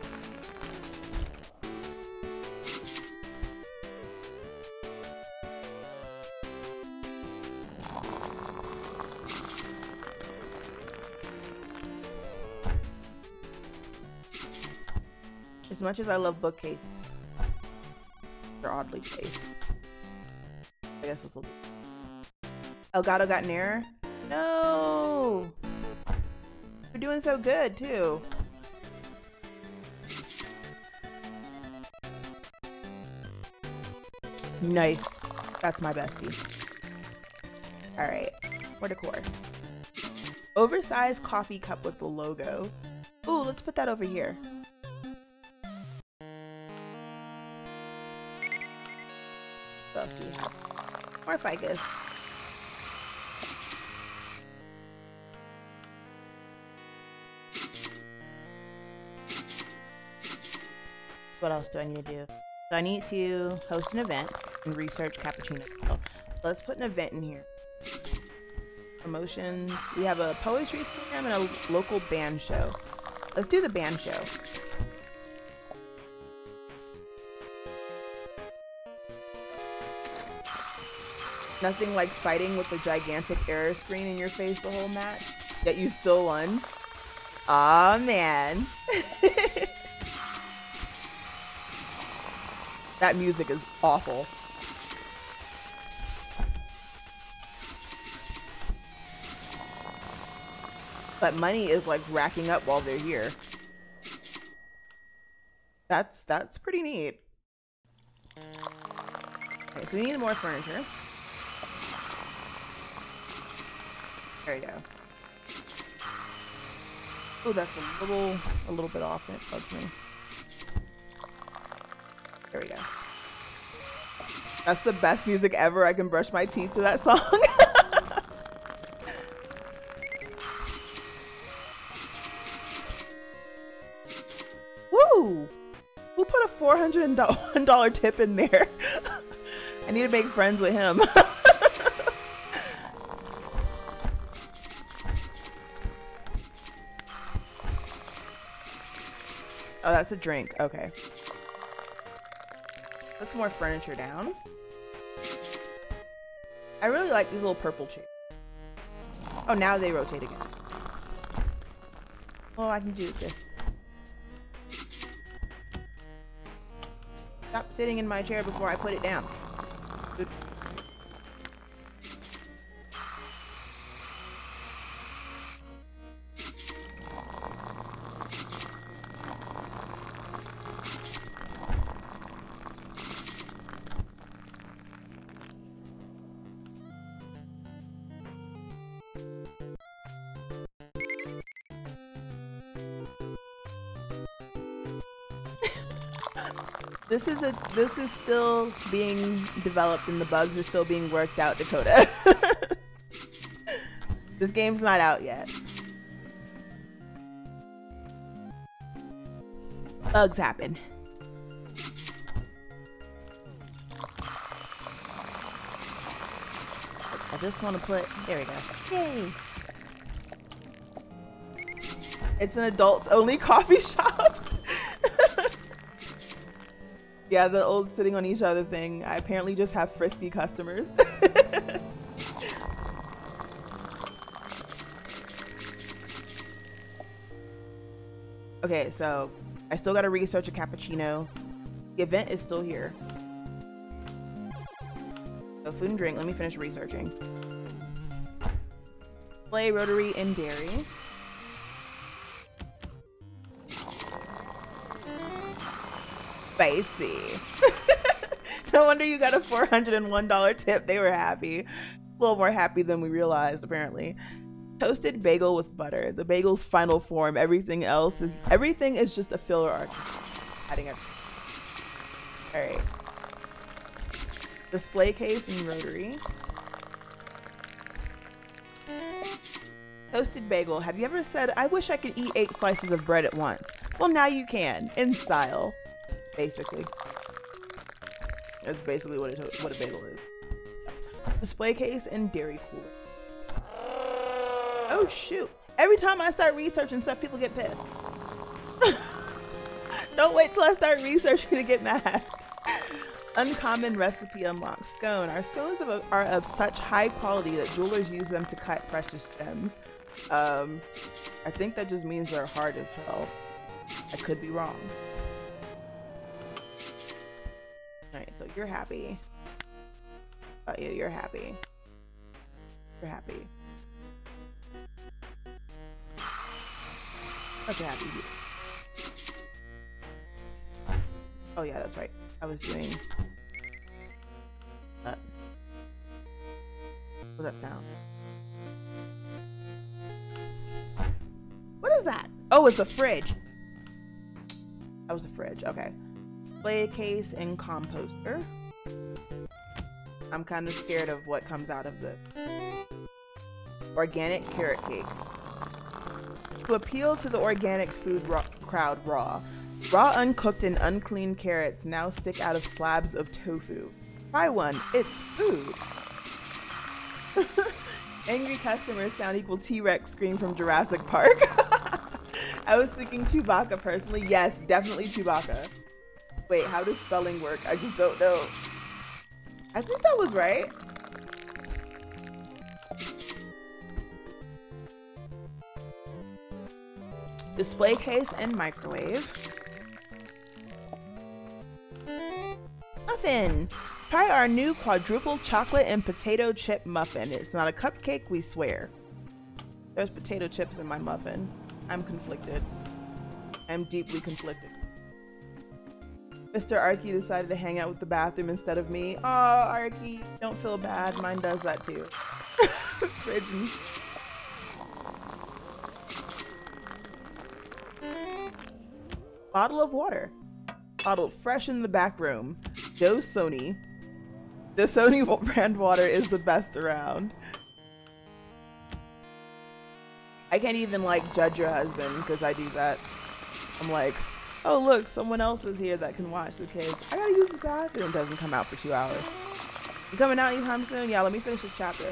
As much as I love bookcases, they're oddly placed. I guess this will do. Elgato got an error? No! We're doing so good, too. Nice. That's my bestie. Alright. More decor. Oversized coffee cup with the logo. Ooh, let's put that over here. What else do we have? More ficus. What else do I need to do? So I need to host an event and research cappuccino. So let's put an event in here. Promotions. We have a poetry slam and a local band show. Let's do the band show. Nothing like fighting with a gigantic error screen in your face the whole match, yet you still won. Aw, man. That music is awful. But money is like racking up while they're here. That's that's pretty neat. Okay, so we need more furniture. There we go. Oh, that's a little, a little bit off, and it bugs me. There we go. That's the best music ever. I can brush my teeth to that song. Who? Who put a four hundred one dollar tip in there? I need to make friends with him. Oh, that's a drink. Okay. Put some more furniture down. I really like these little purple chairs. Oh, now they rotate again. Oh, I can do this. Stop sitting in my chair before I put it down. Good. This is a this is still being developed and the bugs are still being worked out, Dakota. This game's not out yet. Bugs happen. I just want to put, there we go. Yay. It's an adults only coffee shop. Yeah, the old sitting on each other thing. I apparently just have frisky customers. Okay, so I still gotta research a cappuccino. The event is still here. So food and drink, let me finish researching. Play, rotary, and dairy. Spicy. No wonder you got a four hundred one dollar tip. They were happy. A little more happy than we realized, apparently. Toasted bagel with butter. The bagel's final form. Everything else is everything is just a filler art. Adding it. Alright. Display case and rotary. Toasted bagel. Have you ever said, I wish I could eat eight slices of bread at once? Well, now you can, in style. Basically. That's basically what, it, what a bagel is. Display case and dairy cooler. Oh shoot. Every time I start researching stuff, people get pissed. Don't wait till I start researching to get mad. Uncommon recipe unlocked. Scone. Our scones of, are of such high quality that jewelers use them to cut precious gems. Um, I think that just means they're hard as hell. I could be wrong. Alright, so you're happy. Oh yeah, you're happy. You're happy. Okay, happy. Oh yeah, that's right. I was doing uh, what does that sound? What is that? Oh, it's a fridge. That was a fridge, okay. Display case and composter. I'm kind of scared of what comes out of the organic carrot cake. To appeal to the organics food raw, crowd raw, raw uncooked and unclean carrots now stick out of slabs of tofu. Try one, it's food. Angry customers sound equal T-Rex scream from Jurassic Park. I was thinking Chewbacca personally. Yes, definitely Chewbacca. Wait, how does spelling work? I just don't know. I think that was right. Display case and microwave. Muffin! Try our new quadruple chocolate and potato chip muffin. It's not a cupcake, we swear. There's potato chips in my muffin. I'm conflicted. I'm deeply conflicted. Mister Arky decided to hang out with the bathroom instead of me. Oh, Arky, don't feel bad. Mine does that too. Fridge and... Bottle of water. Bottled fresh in the back room. Dasani. The Sony brand water is the best around. I can't even like judge your husband because I do that. I'm like, Oh look, someone else is here that can watch the kids. I gotta use the bathroom. It doesn't come out for two hours. You coming out anytime soon? Yeah, let me finish this chapter.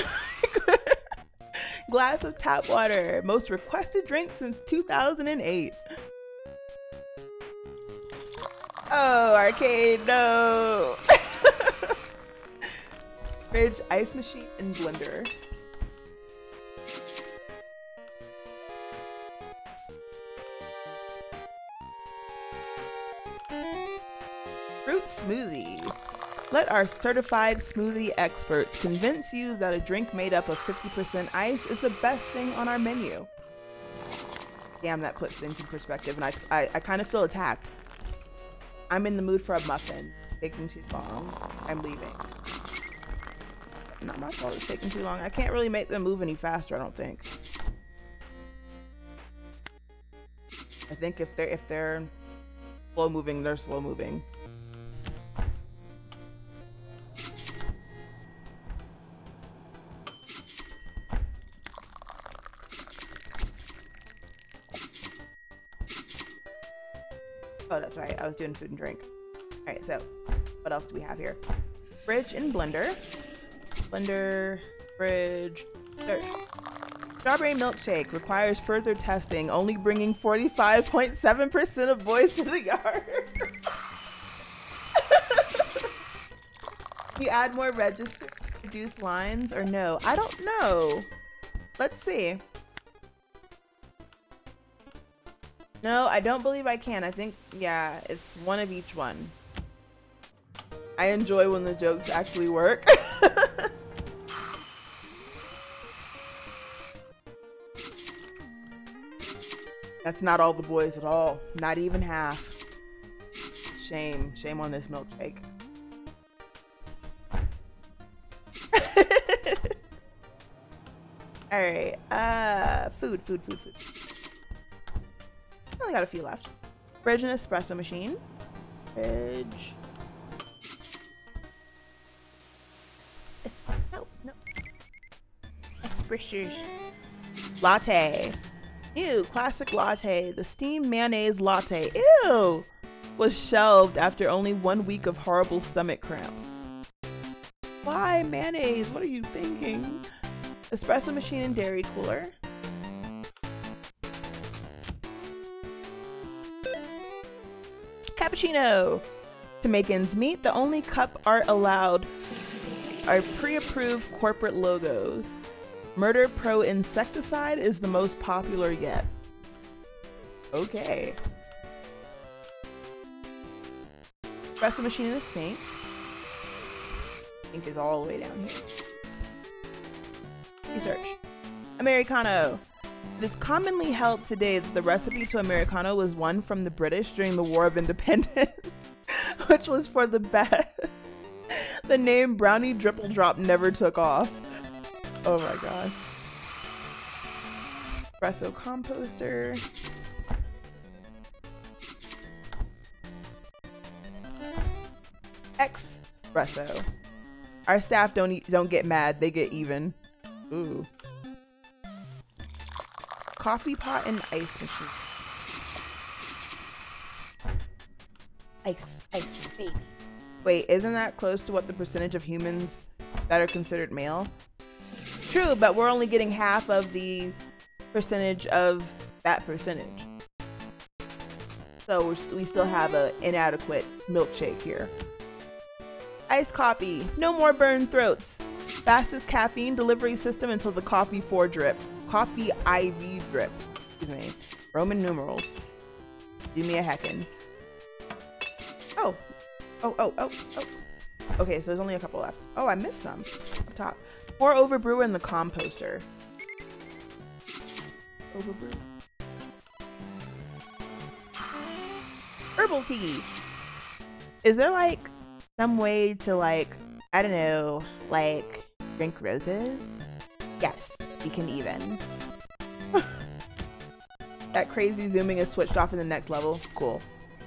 Glass of tap water. Most requested drink since two thousand eight. Oh, arcade, no. Fridge, ice machine, and blender. Fruit smoothie. Let our certified smoothie experts convince you that a drink made up of fifty percent ice is the best thing on our menu. Damn, that puts things in perspective, and I, I, I kind of feel attacked. I'm in the mood for a muffin. Taking too long. I'm leaving. Not my fault it's taking too long. I can't really make them move any faster, I don't think. I think if they're if they're slow moving, they're slow moving. Oh, that's right. I was doing food and drink. All right, so what else do we have here? Fridge and blender. Blender, fridge, search. Strawberry milkshake requires further testing, only bringing forty-five point seven percent of boys to the yard. You add more register, reduce lines, or no? I don't know. Let's see. No, I don't believe I can. I think, yeah, it's one of each one. I enjoy when the jokes actually work. That's not all the boys at all. Not even half. Shame. Shame on this milkshake. Alright. Uh, food, food, food, food. Only got a few left. Fridge and espresso machine. Fridge. Es no, no. Espresso. Latte. Ew, classic latte. The steamed mayonnaise latte. Ew! Was shelved after only one week of horrible stomach cramps. Why mayonnaise? What are you thinking? Espresso machine and dairy cooler. Cappuccino. To make ends meet, the only cup art allowed are pre-approved corporate logos. Murder Pro Insecticide is the most popular yet. Okay. Espresso machine in the sink. Sink is all the way down here. Research. Americano. It is commonly held today that the recipe to Americano was one from the British during the War of Independence, which was for the best. The name Brownie Dripple Drop never took off. Oh my gosh. Espresso composter. Espresso. Our staff don't eat, don't get mad, they get even. Ooh. Coffee pot and ice machine. Ice, ice, baby. Wait, isn't that close to what the percentage of humans that are considered male? True, but we're only getting half of the percentage of that percentage. So we're st we still have an inadequate milkshake here. Iced coffee. No more burned throats. Fastest caffeine delivery system until the coffee four drip. Coffee I V drip. Excuse me. Roman numerals. Do me a heckin'. Oh. Oh, oh, oh, oh. Okay, so there's only a couple left. Oh, I missed some. Up top. Pour over brewer in the composter. Over brew. Herbal tea. Is there like some way to like, I don't know, like drink roses? Yes, we can even. That crazy zooming is switched off in the next level. Cool.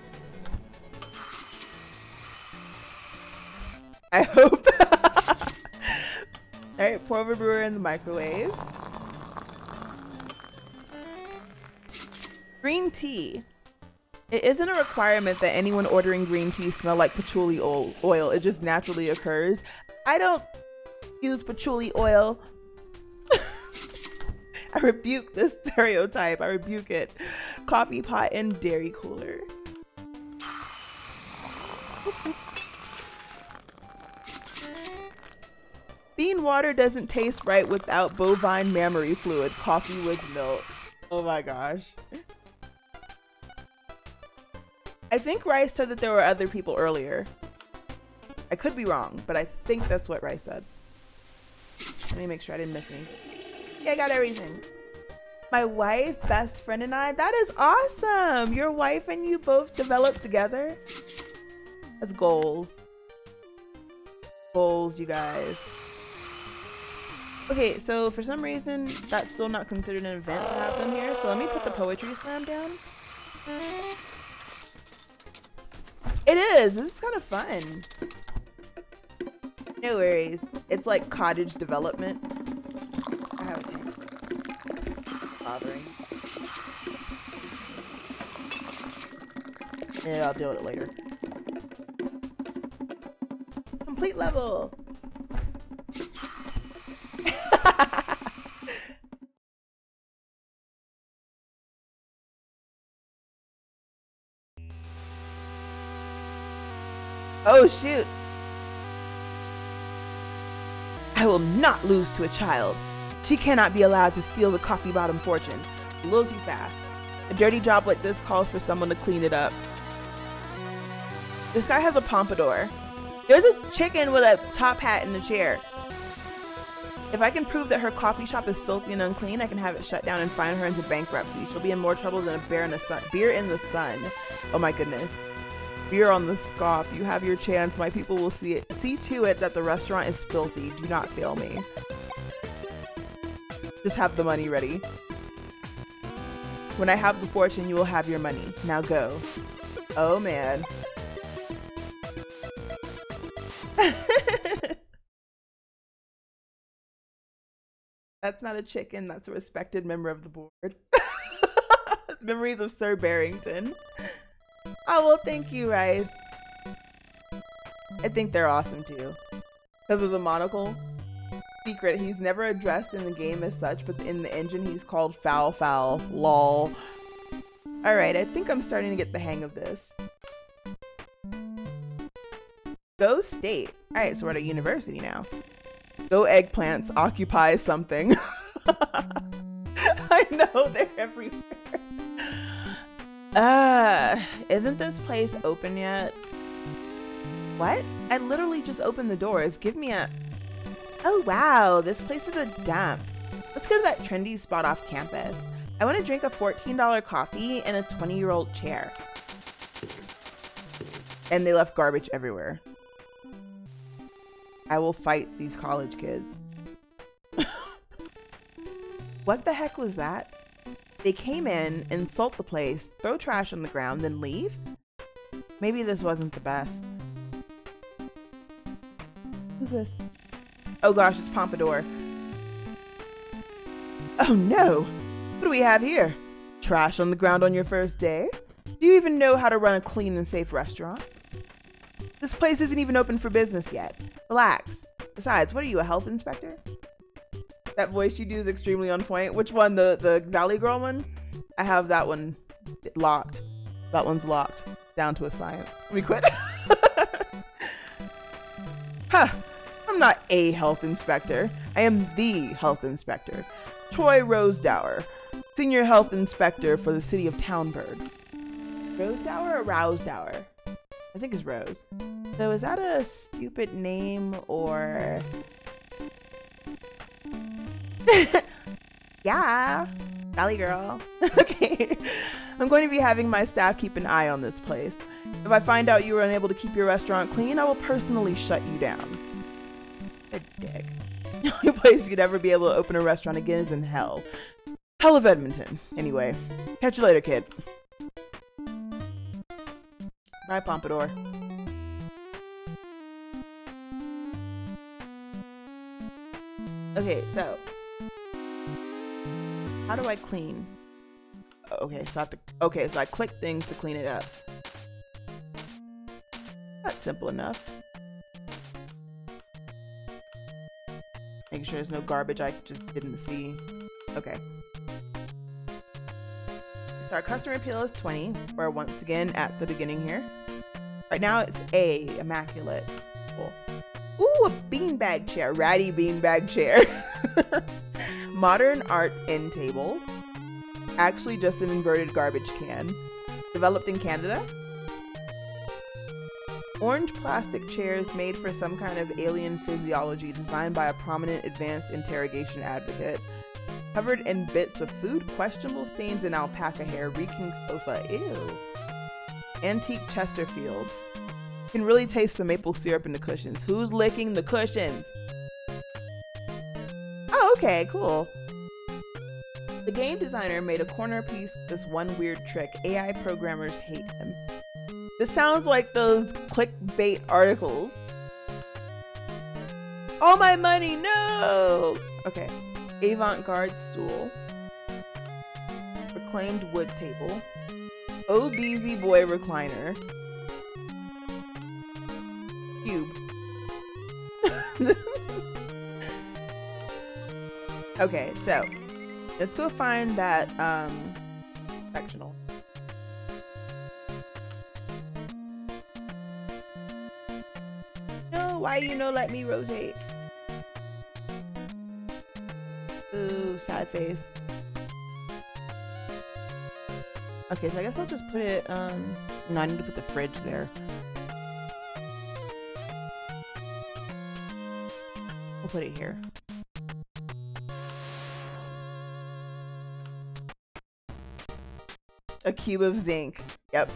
I hope. Alright, pour over brewer in the microwave. Green tea. It isn't a requirement that anyone ordering green tea smell like patchouli oil. oil. It just naturally occurs. I don't use patchouli oil. I rebuke this stereotype. I rebuke it. Coffee pot and dairy cooler. Bean water doesn't taste right without bovine mammary fluid. Coffee with milk. Oh my gosh. I think Rice said that there were other people earlier. I could be wrong, but I think that's what Rice said. Let me make sure I didn't miss anything. Yeah, I got everything. My wife, best friend, and I. That is awesome. Your wife and you both developed together. That's goals. Goals, you guys. Okay, so for some reason, that's still not considered an event to have them here. So let me put the poetry slam down. It is. This is kind of fun. No worries. It's like cottage development. I have a tank. Bothering. Yeah, I'll deal with it later. Complete level. Oh shoot. I will not lose to a child. She cannot be allowed to steal the coffee bottom fortune. A little too fast. A dirty job like this calls for someone to clean it up. This guy has a pompadour. There's a chicken with a top hat in a chair. If I can prove that her coffee shop is filthy and unclean, I can have it shut down and fine her into bankruptcy. She'll be in more trouble than a bear in the sun. Beer in the sun. Oh my goodness. Beer on the scoff. You have your chance. My people will see it. See to it that the restaurant is filthy. Do not fail me. Just have the money ready. When I have the fortune, you will have your money. Now go. Oh man. That's not a chicken. That's a respected member of the board. Memories of Sir Barrington. Oh, well, thank you, Rice. I think they're awesome, too. Because of the monocle. Secret, he's never addressed in the game as such, but in the engine he's called Foul Foul. Lol. Alright, I think I'm starting to get the hang of this. Go State. Alright, so we're at a university now. Go Eggplants. Occupy something. I know, they're everywhere. Uh, isn't this place open yet? What? I literally just opened the doors. Give me a... Oh wow, this place is a dump. Let's go to that trendy spot off campus. I want to drink a fourteen dollar coffee and a twenty year old chair. And they left garbage everywhere. I will fight these college kids. What the heck was that? They came in, insult the place, throw trash on the ground, then leave? Maybe this wasn't the best. Who's this? Oh gosh, it's Pompadour. Oh no! What do we have here? Trash on the ground on your first day? Do you even know how to run a clean and safe restaurant? This place isn't even open for business yet. Relax. Besides, what are you, a health inspector? That voice you do is extremely on point. Which one? The, the Valley Girl one? I have that one locked. That one's locked. Down to a science. We quit. Huh. I'm not a health inspector. I am the health inspector. Troy Rosedower. Senior health inspector for the city of Townburg. Rosedower or Rousedower? I think it's Rose. So is that a stupid name or... Yeah, Valley Girl. Okay, I'm going to be having my staff keep an eye on this place. If I find out you were unable to keep your restaurant clean, I will personally shut you down. A dick. The only place you could ever be able to open a restaurant again is in hell. Hell of Edmonton. Anyway, catch you later, kid. Bye, Pompadour. Okay, so how do I clean? Okay, so I have to. Okay, so I click things to clean it up. That's simple enough. Making sure there's no garbage I just didn't see. Okay. So our customer appeal is twenty. We're once again at the beginning here. Right now it's A, immaculate. Cool. Ooh, a beanbag chair. Ratty beanbag chair. Modern art end table. Actually just an inverted garbage can. Developed in Canada. Orange plastic chairs made for some kind of alien physiology, designed by a prominent advanced interrogation advocate. Covered in bits of food, questionable stains, and alpaca hair, reeking sofa. Ew. Antique Chesterfield. You can really taste the maple syrup in the cushions. Who's licking the cushions? Oh, okay, cool. The game designer made a corner piece with this one weird trick. A I programmers hate him. This sounds like those clickbait articles. All my money, no! Okay. Avant-garde stool. Reclaimed wood table. Oh, Beezy Boy recliner. Cube. Okay, so let's go find that um sectional. No, why you no let me rotate? Ooh, sad face. Okay, so I guess I'll just put it, um, no, I need to put the fridge there. We'll put it here. A cube of zinc. Yep.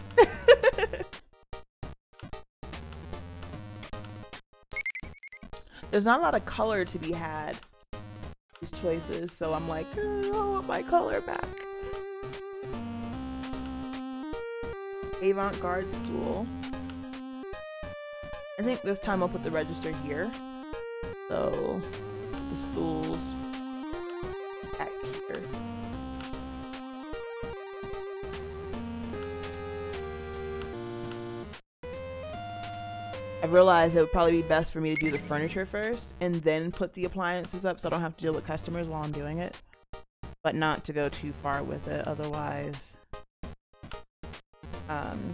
There's not a lot of color to be had. These choices, so I'm like, oh, I want my color back. Avant-garde stool. I think this time I'll put the register here. So the stools back here. I realized it would probably be best for me to do the furniture first and then put the appliances up so I don't have to deal with customers while I'm doing it. But not to go too far with it, otherwise. Um,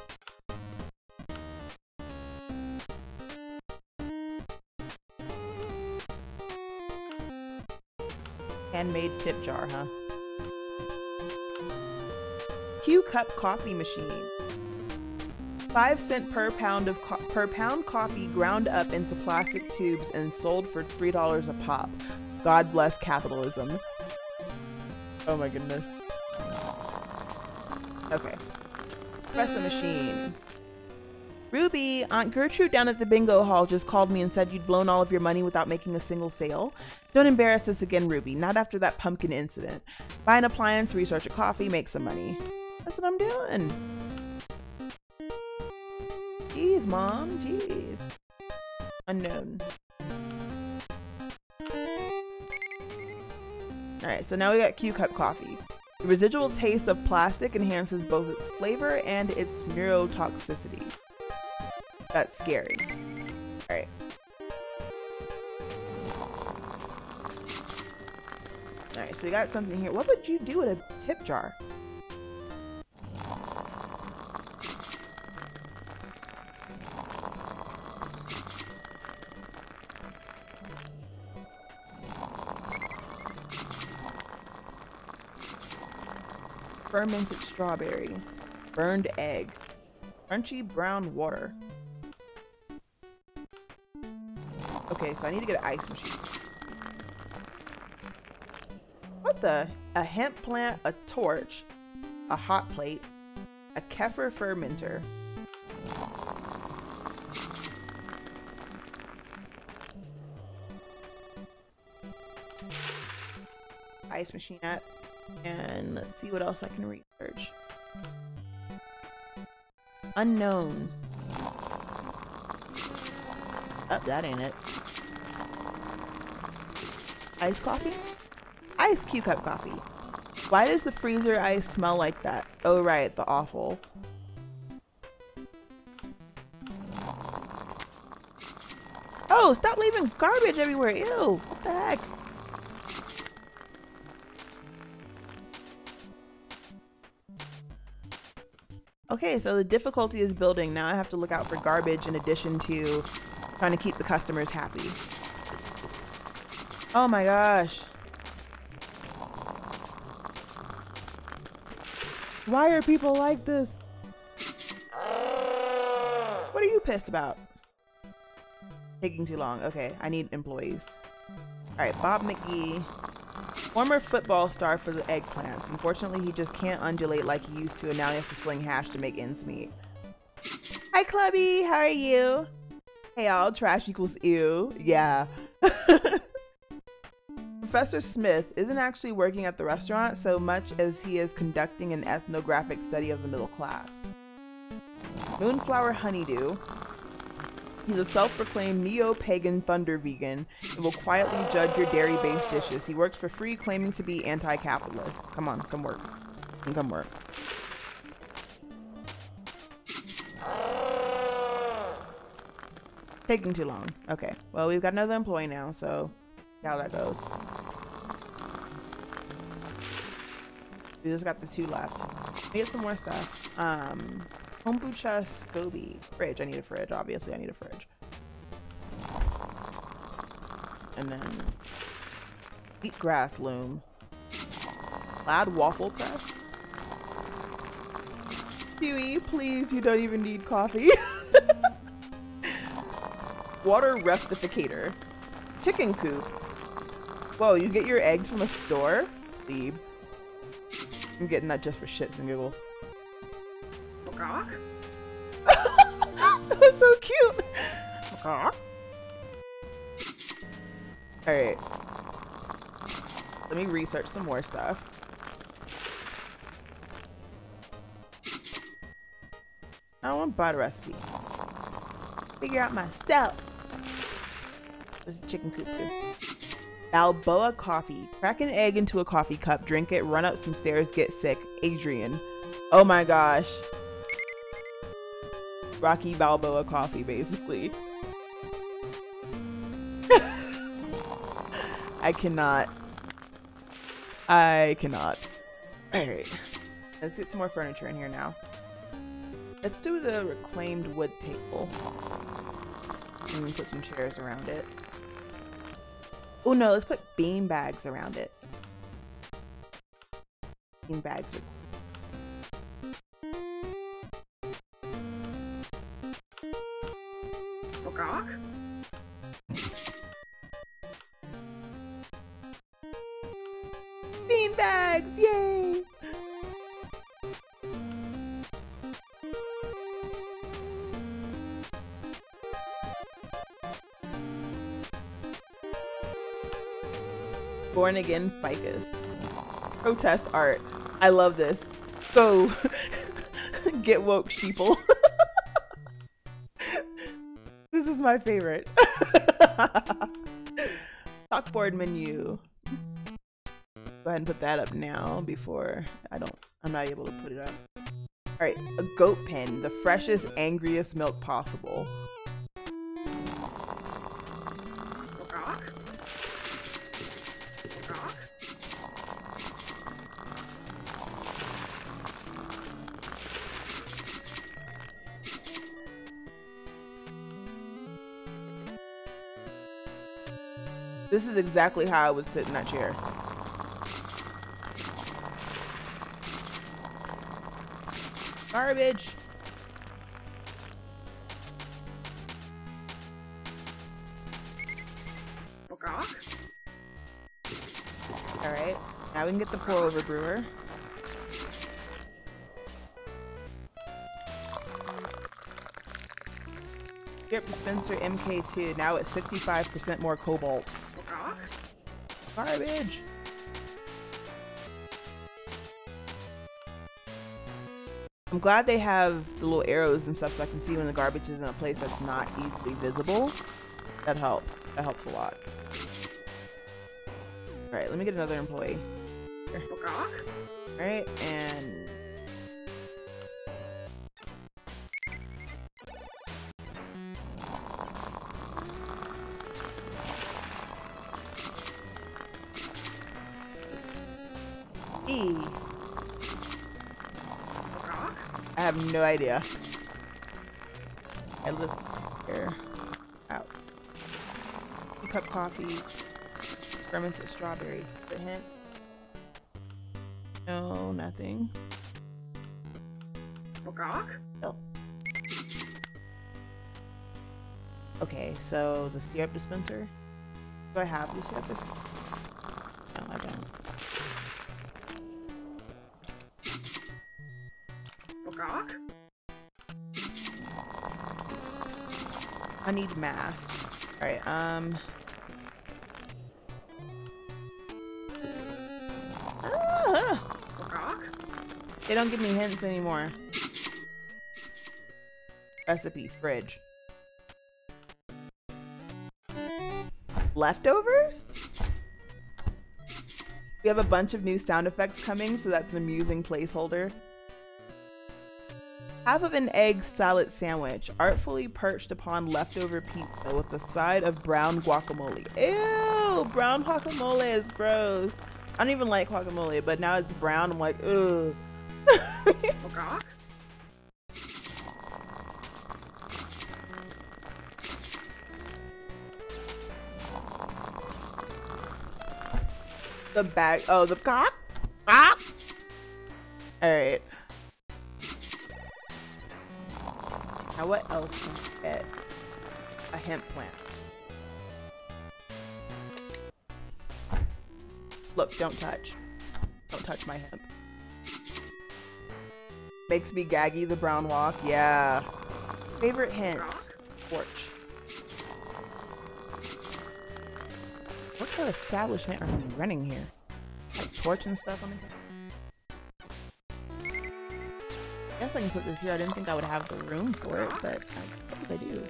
handmade tip jar, huh? Q-Cup coffee machine. Five cent per pound of co per pound coffee ground up into plastic tubes and sold for three dollars a pop. God bless capitalism. Oh my goodness. Okay. Espresso machine. Ruby, Aunt Gertrude down at the bingo hall just called me and said you'd blown all of your money without making a single sale. Don't embarrass us again, Ruby. Not after that pumpkin incident. Buy an appliance, research a coffee, make some money. That's what I'm doing. Jeez, Mom. Jeez. Unknown. Alright, so now we got Q-Cup coffee. The residual taste of plastic enhances both its flavor and its neurotoxicity. That's scary. Alright. Alright, so we got something here. What would you do with a tip jar? Fermented strawberry, burned egg, crunchy brown water. Okay, so I need to get an ice machine. What the? A hemp plant, a torch, a hot plate, a kefir fermenter. Ice machine app. And let's see what else I can research. Unknown. Oh, that ain't it. Iced coffee? Iced Q-Cup coffee. Why does the freezer ice smell like that? Oh, right, the awful. Oh, stop leaving garbage everywhere. Ew, what the heck? Okay, so the difficulty is building. Now I have to look out for garbage in addition to trying to keep the customers happy. Oh my gosh. Why are people like this? What are you pissed about? Taking too long. Okay, I need employees. All right, Bob McGee, former football star for the Eggplants. Unfortunately, he just can't undulate like he used to, and now he has to sling hash to make ends meet. Hi, Clubby. How are you? Hey, all. Trash equals ew. Yeah. Professor Smith isn't actually working at the restaurant so much as he is conducting an ethnographic study of the middle class. Moonflower Honeydew. He's a self-proclaimed neo-pagan thunder vegan and will quietly judge your dairy-based dishes. He works for free, claiming to be anti-capitalist. Come on, come work. Come work. Taking too long. Okay, well, we've got another employee now, so see how that goes. We just got the two left. Let me get some more stuff. Um, kombucha SCOBY. Fridge. I need a fridge. Obviously, I need a fridge. And then wheatgrass loom. Plaid waffle press. Huey, please, you don't even need coffee. Water restificator. Chicken coop. Whoa, you get your eggs from a store? Leave. I'm getting that just for shits and giggles. That was so cute. Alright. Let me research some more stuff. I don't want to buy the recipe. Figure out myself. There's a chicken coop too. Balboa coffee. Crack an egg into a coffee cup, drink it, run up some stairs, get sick. Adrian. Oh my gosh. Rocky Balboa coffee, basically. I cannot. I cannot. Alright. Let's get some more furniture in here now. Let's do the reclaimed wood table. And put some chairs around it. Oh no, let's put bean bags around it. Bean bags are bean bags, yay! Born again ficus. Protest art. I love this. Go. Get woke, sheeple. This is my favorite. Chalkboard menu. Go ahead and put that up now before I don't, I'm not able to put it up. All right, a goat pen, the freshest, angriest milk possible. This is exactly how I would sit in that chair. Garbage. Alright, now we can get the pour over brewer. Drip dispenser M K two, now at sixty-five percent more cobalt. Garbage! I'm glad they have the little arrows and stuff so I can see when the garbage is in a place that's not easily visible. That helps. That helps a lot. Alright, let me get another employee. Alright, and E. I have no idea. Okay, let's here. Out. Two cup coffee. Fermented strawberry. A hint. No, nothing. Oh. Okay, so the syrup dispenser. Do I have the syrup dispenser? No, I don't. I need mass. Alright, um. Ah! They don't give me hints anymore. Recipe, fridge. Leftovers? We have a bunch of new sound effects coming, so that's an amusing placeholder. Half of an egg salad sandwich, artfully perched upon leftover pizza with a side of brown guacamole. Ew, brown guacamole is gross. I don't even like guacamole, but now it's brown. I'm like, ugh. The bag. Oh, the cock. Ah. All right. Now what else can I get? A hemp plant. Look, don't touch. Don't touch my hemp. Makes me gaggy, the brown walk. Yeah. Favorite hint. Torch. What kind of establishment are we running here? Like torch and stuff on the camera? I guess I can put this here. I didn't think I would have the room for it, but I suppose I do.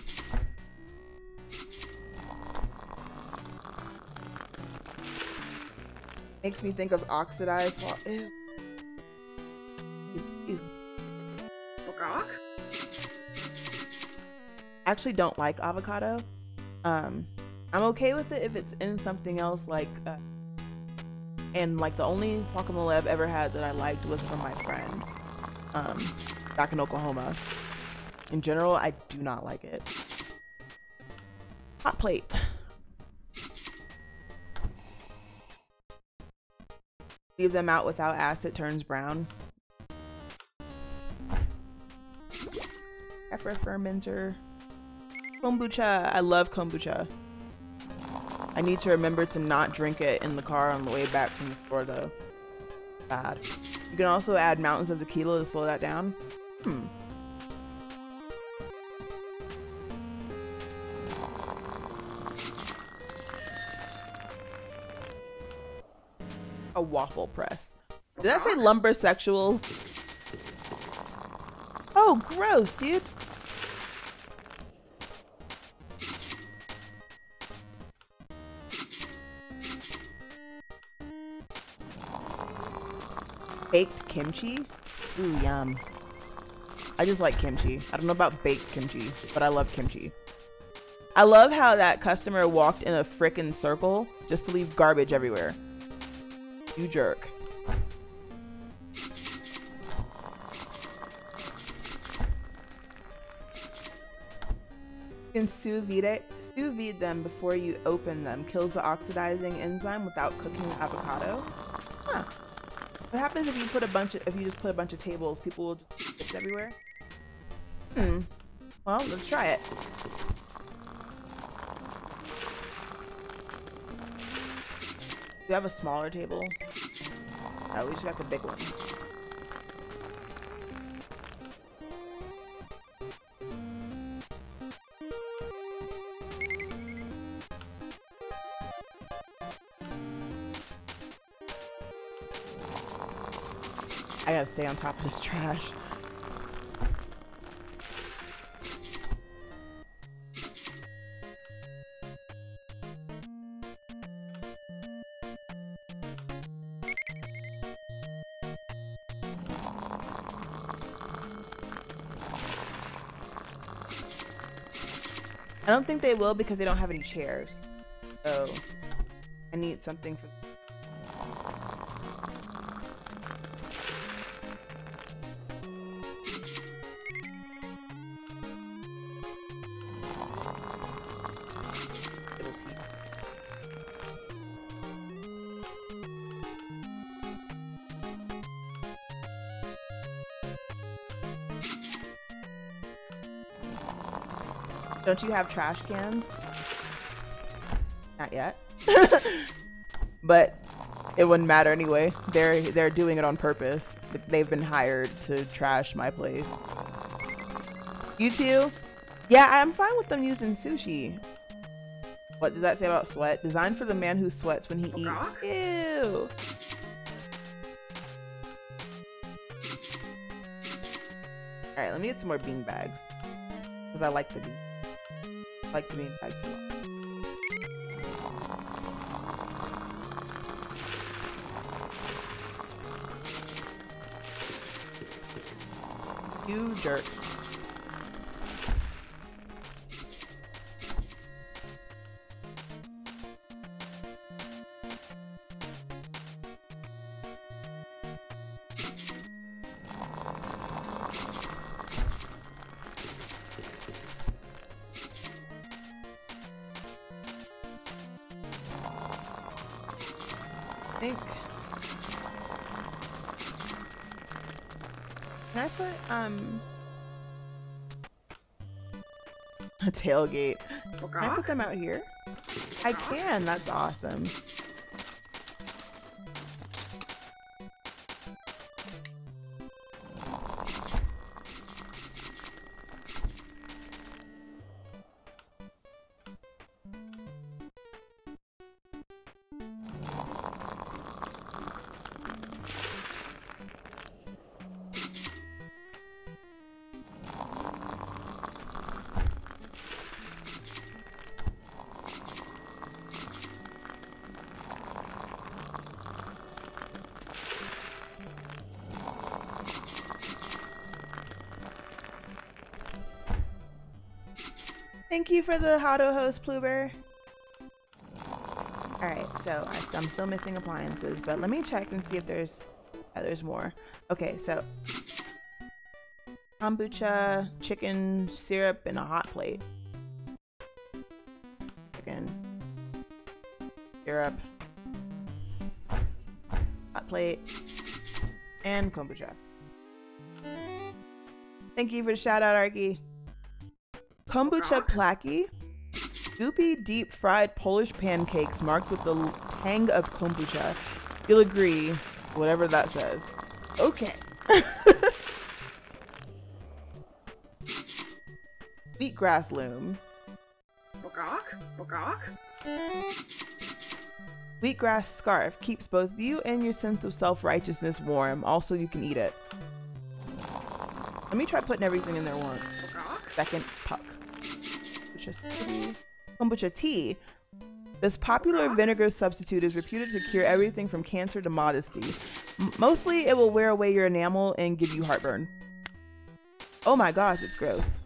Makes me think of oxidized wall. Ew. Ew, ew. I actually don't like avocado. Um, I'm okay with it if it's in something else, like, uh, and like the only guacamole I've ever had that I liked was from my friend. Um, back in Oklahoma. In general, I do not like it. Hot plate. Leave them out without acid, turns brown. Pepper fermenter. Kombucha. I love kombucha. I need to remember to not drink it in the car on the way back from the store though. Bad. You can also add mountains of tequila to slow that down. Hmm. A waffle press. Did that say lumber sexuals? Oh, gross, dude. Baked kimchi? Ooh, yum. I just like kimchi. I don't know about baked kimchi, but I love kimchi. I love how that customer walked in a frickin' circle just to leave garbage everywhere. You jerk. You can sous vide, sous vide them before you open them. Kills the oxidizing enzyme without cooking the avocado. Huh. What happens if you put a bunch of, if you just put a bunch of tables, people will just stick everywhere? Hmm. Well, let's try it. Do you have a smaller table? Oh, we just got the big one. I gotta stay on top of this trash. I don't think they will because they don't have any chairs. So I need something for. Don't you have trash cans? Not yet. But it wouldn't matter anyway. They're they're doing it on purpose. They've been hired to trash my place. You too? Yeah, I'm fine with them using sushi. What did that say about sweat? Designed for the man who sweats when he eats. Ew. Alright, let me get some more bean bags. Because I like the bean. I like the bean bags a lot. You jerk. I think. Can I put um a tailgate? Can I put them out here? I can. That's awesome. Thank you for the Hado host, Pluber. Alright, so I, I'm still missing appliances, but let me check and see if there's uh, there's more. Okay, so kombucha, chicken, syrup, and a hot plate. Chicken, syrup, hot plate, and kombucha. Thank you for the shout out, Arky. Kombucha plaki, goopy deep fried Polish pancakes marked with the tang of kombucha. You'll agree, whatever that says. Okay. Wheatgrass loom. Wheatgrass scarf keeps both you and your sense of self-righteousness warm. Also, you can eat it. Let me try putting everything in there once. Second puck. Tea. Kombucha tea. This popular vinegar substitute is reputed to cure everything from cancer to modesty. M mostly, it will wear away your enamel and give you heartburn. Oh my gosh, it's gross.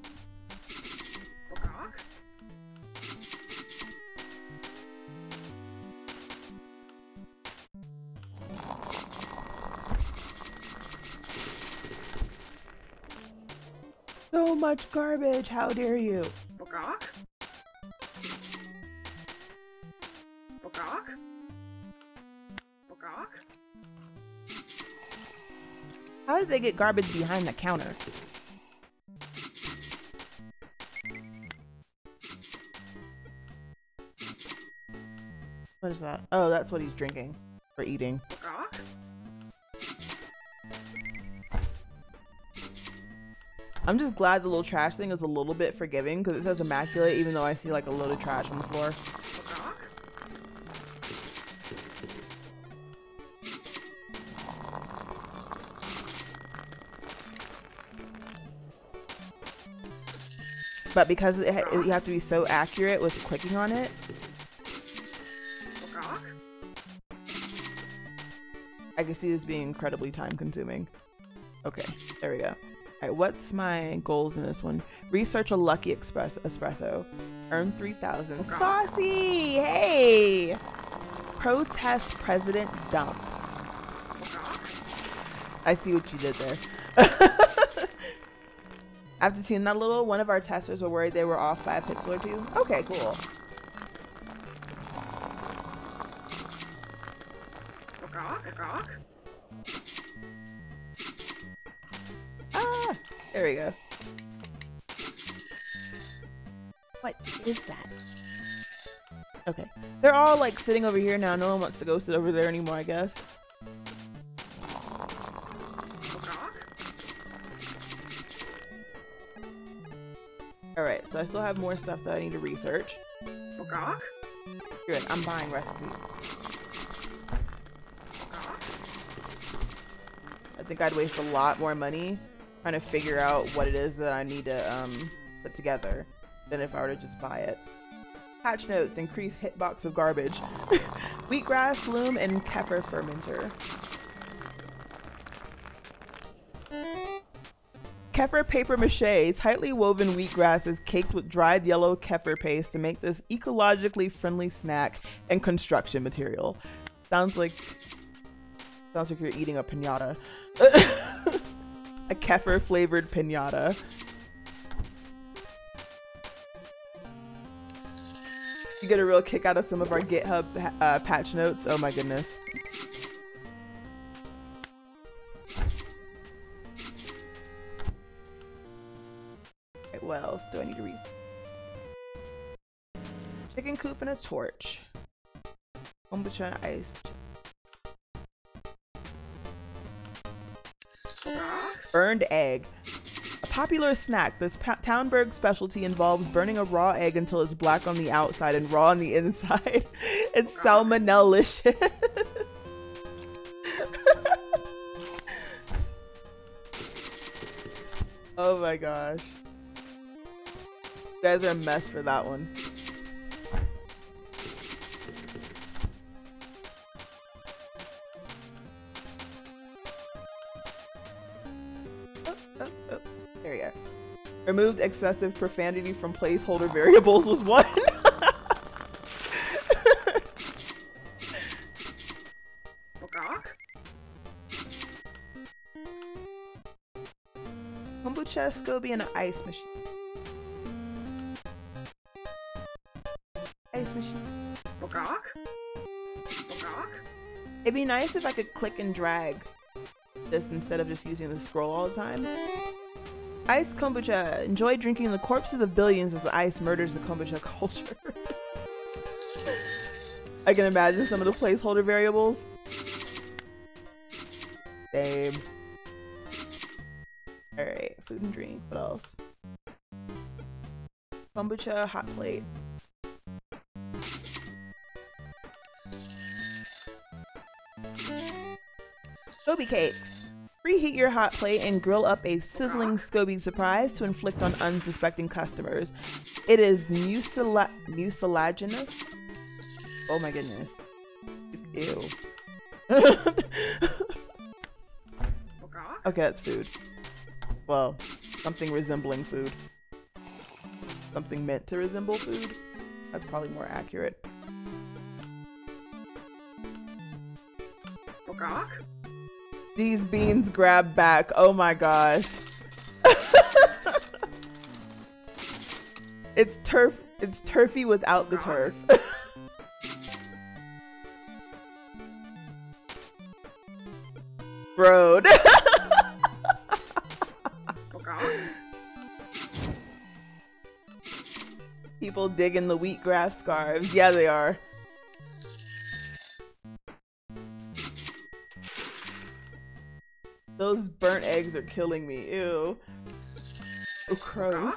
So much garbage, how dare you? How did they get garbage behind the counter? What is that? Oh, that's what he's drinking or eating. I'm just glad the little trash thing is a little bit forgiving because it says immaculate even though I see like a load of trash on the floor. But because it ha you have to be so accurate with clicking on it, I can see this being incredibly time consuming. Okay, there we go. Alright, what's my goals in this one? Research a lucky express espresso. Earn three thousand. Saucy! Hey! Protest President Dump. I see what you did there. After tuning that little, one of our testers were worried they were off by a pixel or two. Okay, cool. Ah, there we go. What is that? Okay, they're all like sitting over here now. No one wants to go sit over there anymore, I guess. Alright, so I still have more stuff that I need to research. Good, I'm buying recipes. I think I'd waste a lot more money trying to figure out what it is that I need to um, put together than if I were to just buy it. Patch notes, increase hitbox of garbage. Wheatgrass, loom, and kefir fermenter. Kefir paper mache, tightly woven wheatgrass is caked with dried yellow kefir paste to make this ecologically friendly snack and construction material. Sounds like sounds like you're eating a piñata. A kefir flavored piñata. You get a real kick out of some of our GitHub uh, patch notes. Oh my goodness. What else do I need to read? Chicken coop and a torch. Kombucha and ice. Burned egg. A popular snack, this Townberg specialty involves burning a raw egg until it's black on the outside and raw on the inside. It's salmonellicious. Oh my gosh. You guys are a mess for that one. Oh, oh, oh. There we go. Removed excessive profanity from placeholder variables was one. Kombucha, SCOBY, and an ice machine. Ice machine. It'd be nice if I could click and drag this instead of just using the scroll all the time. Ice kombucha. Enjoy drinking the corpses of billions as the ice murders the kombucha culture. I can imagine some of the placeholder variables. Same. Alright, food and drink. What else? Kombucha, hot plate. SCOBY cakes. Preheat your hot plate and grill up a sizzling SCOBY surprise to inflict on unsuspecting customers. It is mucila mucilaginous. Oh my goodness. Ew. Okay, that's food. Well, something resembling food. Something meant to resemble food. That's probably more accurate. These beans grab back. Oh my gosh. It's turf. It's turfy without the turf. Road. People digging the wheatgrass scarves. Yeah, they are. Those burnt eggs are killing me. Ew. Oh, crows.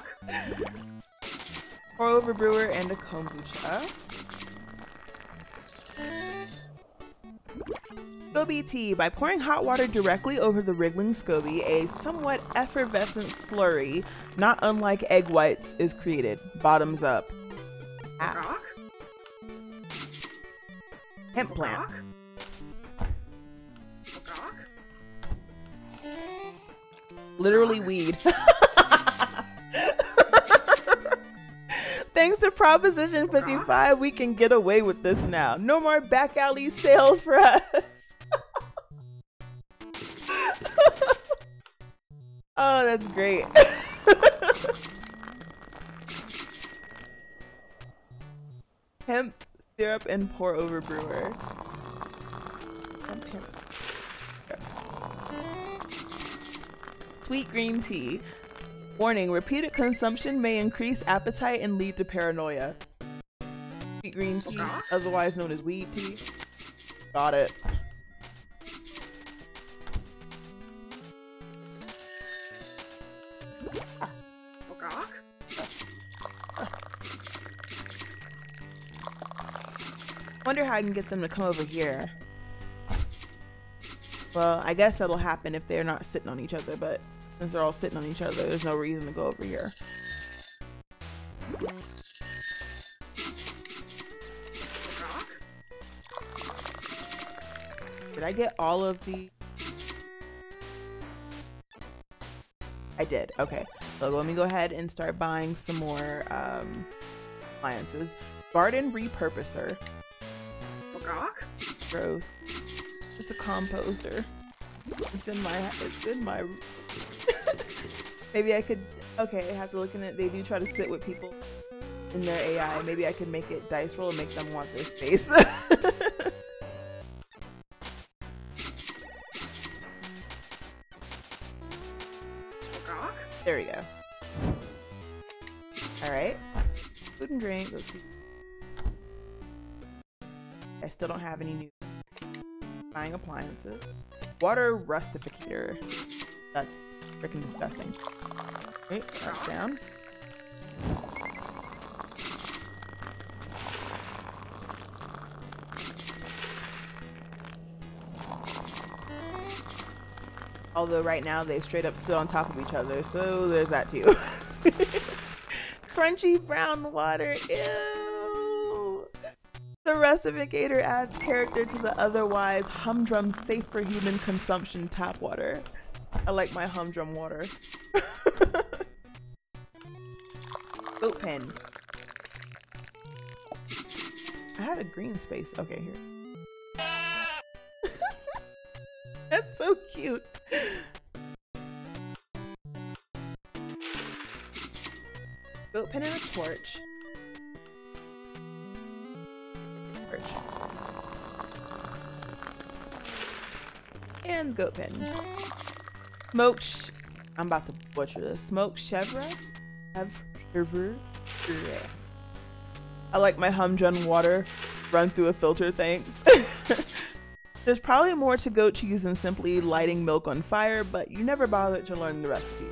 Pour over brewer and a kombucha. SCOBY tea. By pouring hot water directly over the wriggling SCOBY, a somewhat effervescent slurry, not unlike egg whites, is created. Bottoms up. Ass. Hemp plant. Literally weed. Thanks to Proposition fifty-five, we can get away with this now. No more back alley sales for us. Oh, that's great. Hemp syrup and pour over brewer. Hemp, hemp. Sweet green tea. Warning, repeated consumption may increase appetite and lead to paranoia. Sweet green tea, otherwise known as weed tea. Got it. Wonder how I can get them to come over here. Well, I guess that'll happen if they're not sitting on each other, but since they're all sitting on each other, there's no reason to go over here. Did I get all of the... I did. Okay. So let me go ahead and start buying some more um, appliances. Garden repurposer. Gross. It's a composter. It's in my... It's in my... Maybe I could... Okay, I have to look in it. They do try to sit with people in their A I. Maybe I could make it dice roll and make them want their space. There we go. Alright. Food and drink. Let's see. I still don't have any new buying appliances. Water rustificator. That's freaking disgusting. Wait, that's down. Although right now they straight up sit on top of each other, so there's that too. Crunchy brown water, ew! The rustificator adds character to the otherwise humdrum safe for human consumption tap water. I like my humdrum water. Goat pen. I had a green space. Okay, here. That's so cute. Goat pen and a torch. Torch. And goat pen. Smoked sh I'm about to butcher this. Smoked chevre? Chevre? I like my humdrum water run through a filter, thanks. There's probably more to goat cheese than simply lighting milk on fire, but you never bothered to learn the recipe.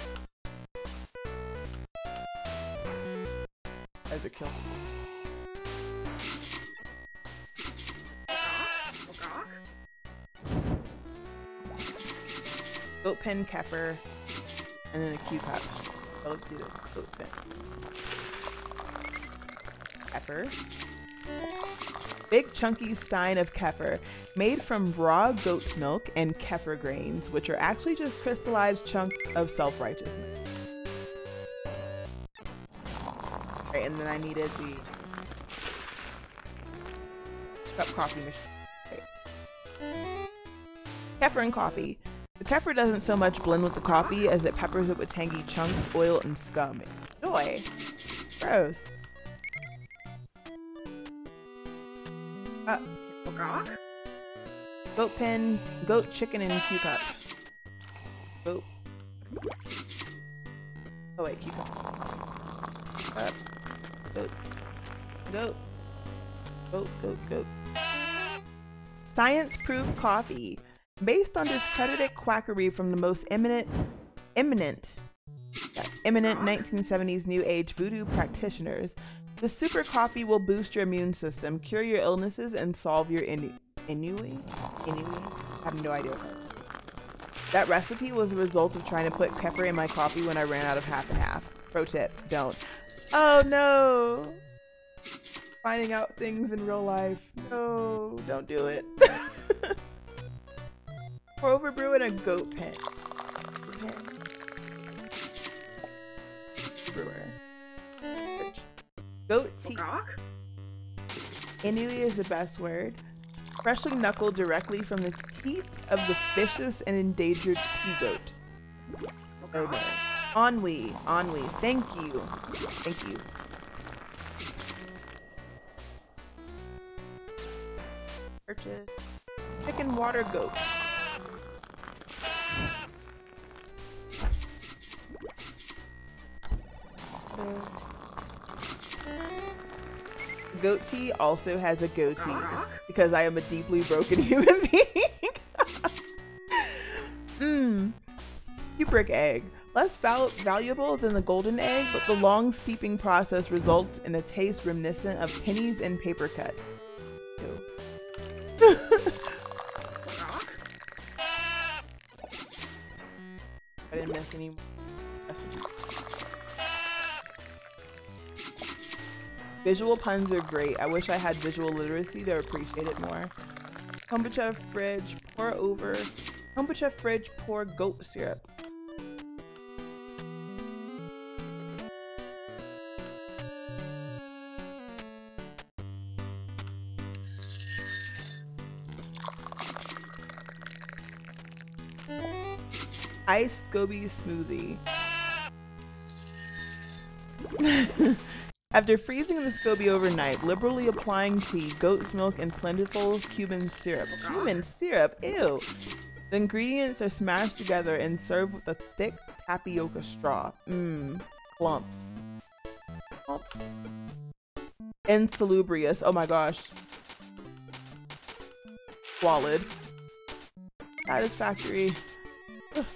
As a kill. Goat pen, kefir, and then a Q cup. So let's do the goat pen. Kefir. Big chunky stein of kefir, made from raw goat's milk and kefir grains, which are actually just crystallized chunks of self-righteousness. Right, and then I needed the cup coffee machine. Right. Kefir and coffee. The kefir doesn't so much blend with the coffee as it peppers it with tangy chunks, oil, and scum. Enjoy. Gross. Uh, goat pen, goat chicken, and Q cup. Goat. Oh wait, Q cup. Up. Goat. Goat. Goat, goat, goat. Science-proof coffee. Based on discredited quackery from the most eminent, eminent, yeah, eminent nineteen seventies New Age voodoo practitioners, the super coffee will boost your immune system, cure your illnesses, and solve your inu ennui? Ennui? I have no idea what that is. That recipe was a result of trying to put kefir in my coffee when I ran out of half and half. Pro tip, don't. Oh no! Finding out things in real life. No, don't do it. Pour over brew in a goat pen. pen. brewer. Goat tea. Anyway is the best word. Freshly knuckled directly from the teeth of the vicious and endangered tea goat. Oh boy. Ennui, ennui. Thank you. Thank you. Purchase. Chicken water goat. Goat tea also has a goatee because I am a deeply broken human being. Mmm. Cupric egg. Less val valuable than the golden egg, but the long steeping process results in a taste reminiscent of pennies and paper cuts. Ew. I didn't miss any. Visual puns are great. I wish I had visual literacy to appreciate it more. Kombucha fridge, pour over. Kombucha fridge, pour goat syrup. Iced SCOBY smoothie. After freezing the SCOBY overnight, liberally applying tea, goat's milk, and plentiful Cuban syrup. Cuban syrup? Ew! The ingredients are smashed together and served with a thick tapioca straw. Mmm. Clumps. Oh. Insalubrious. Oh my gosh. Squalid. Satisfactory. Ugh.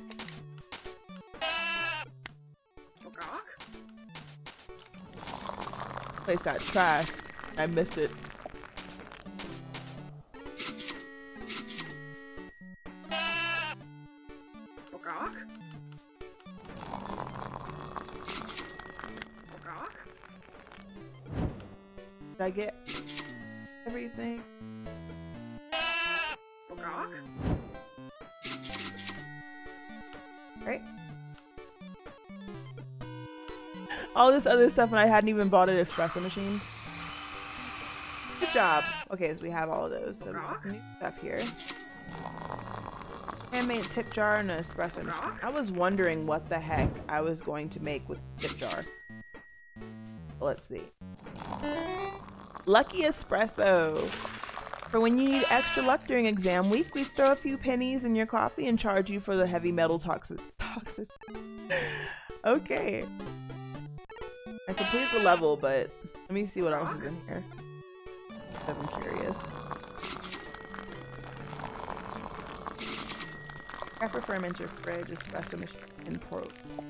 Place got trash. I missed it. Did I get everything? Right? All this other stuff and I hadn't even bought an espresso machine. Good job. Okay, so we have all of those. So we got some new stuff here. Handmade tip jar and an espresso machine. I was wondering what the heck I was going to make with tip jar. Let's see. Lucky espresso. For when you need extra luck during exam week, we throw a few pennies in your coffee and charge you for the heavy metal toxins. Toxins. Okay. I completed the level, but let me see what else is in here. Because I'm curious. After ferment your fridge, espresso machine, and pour.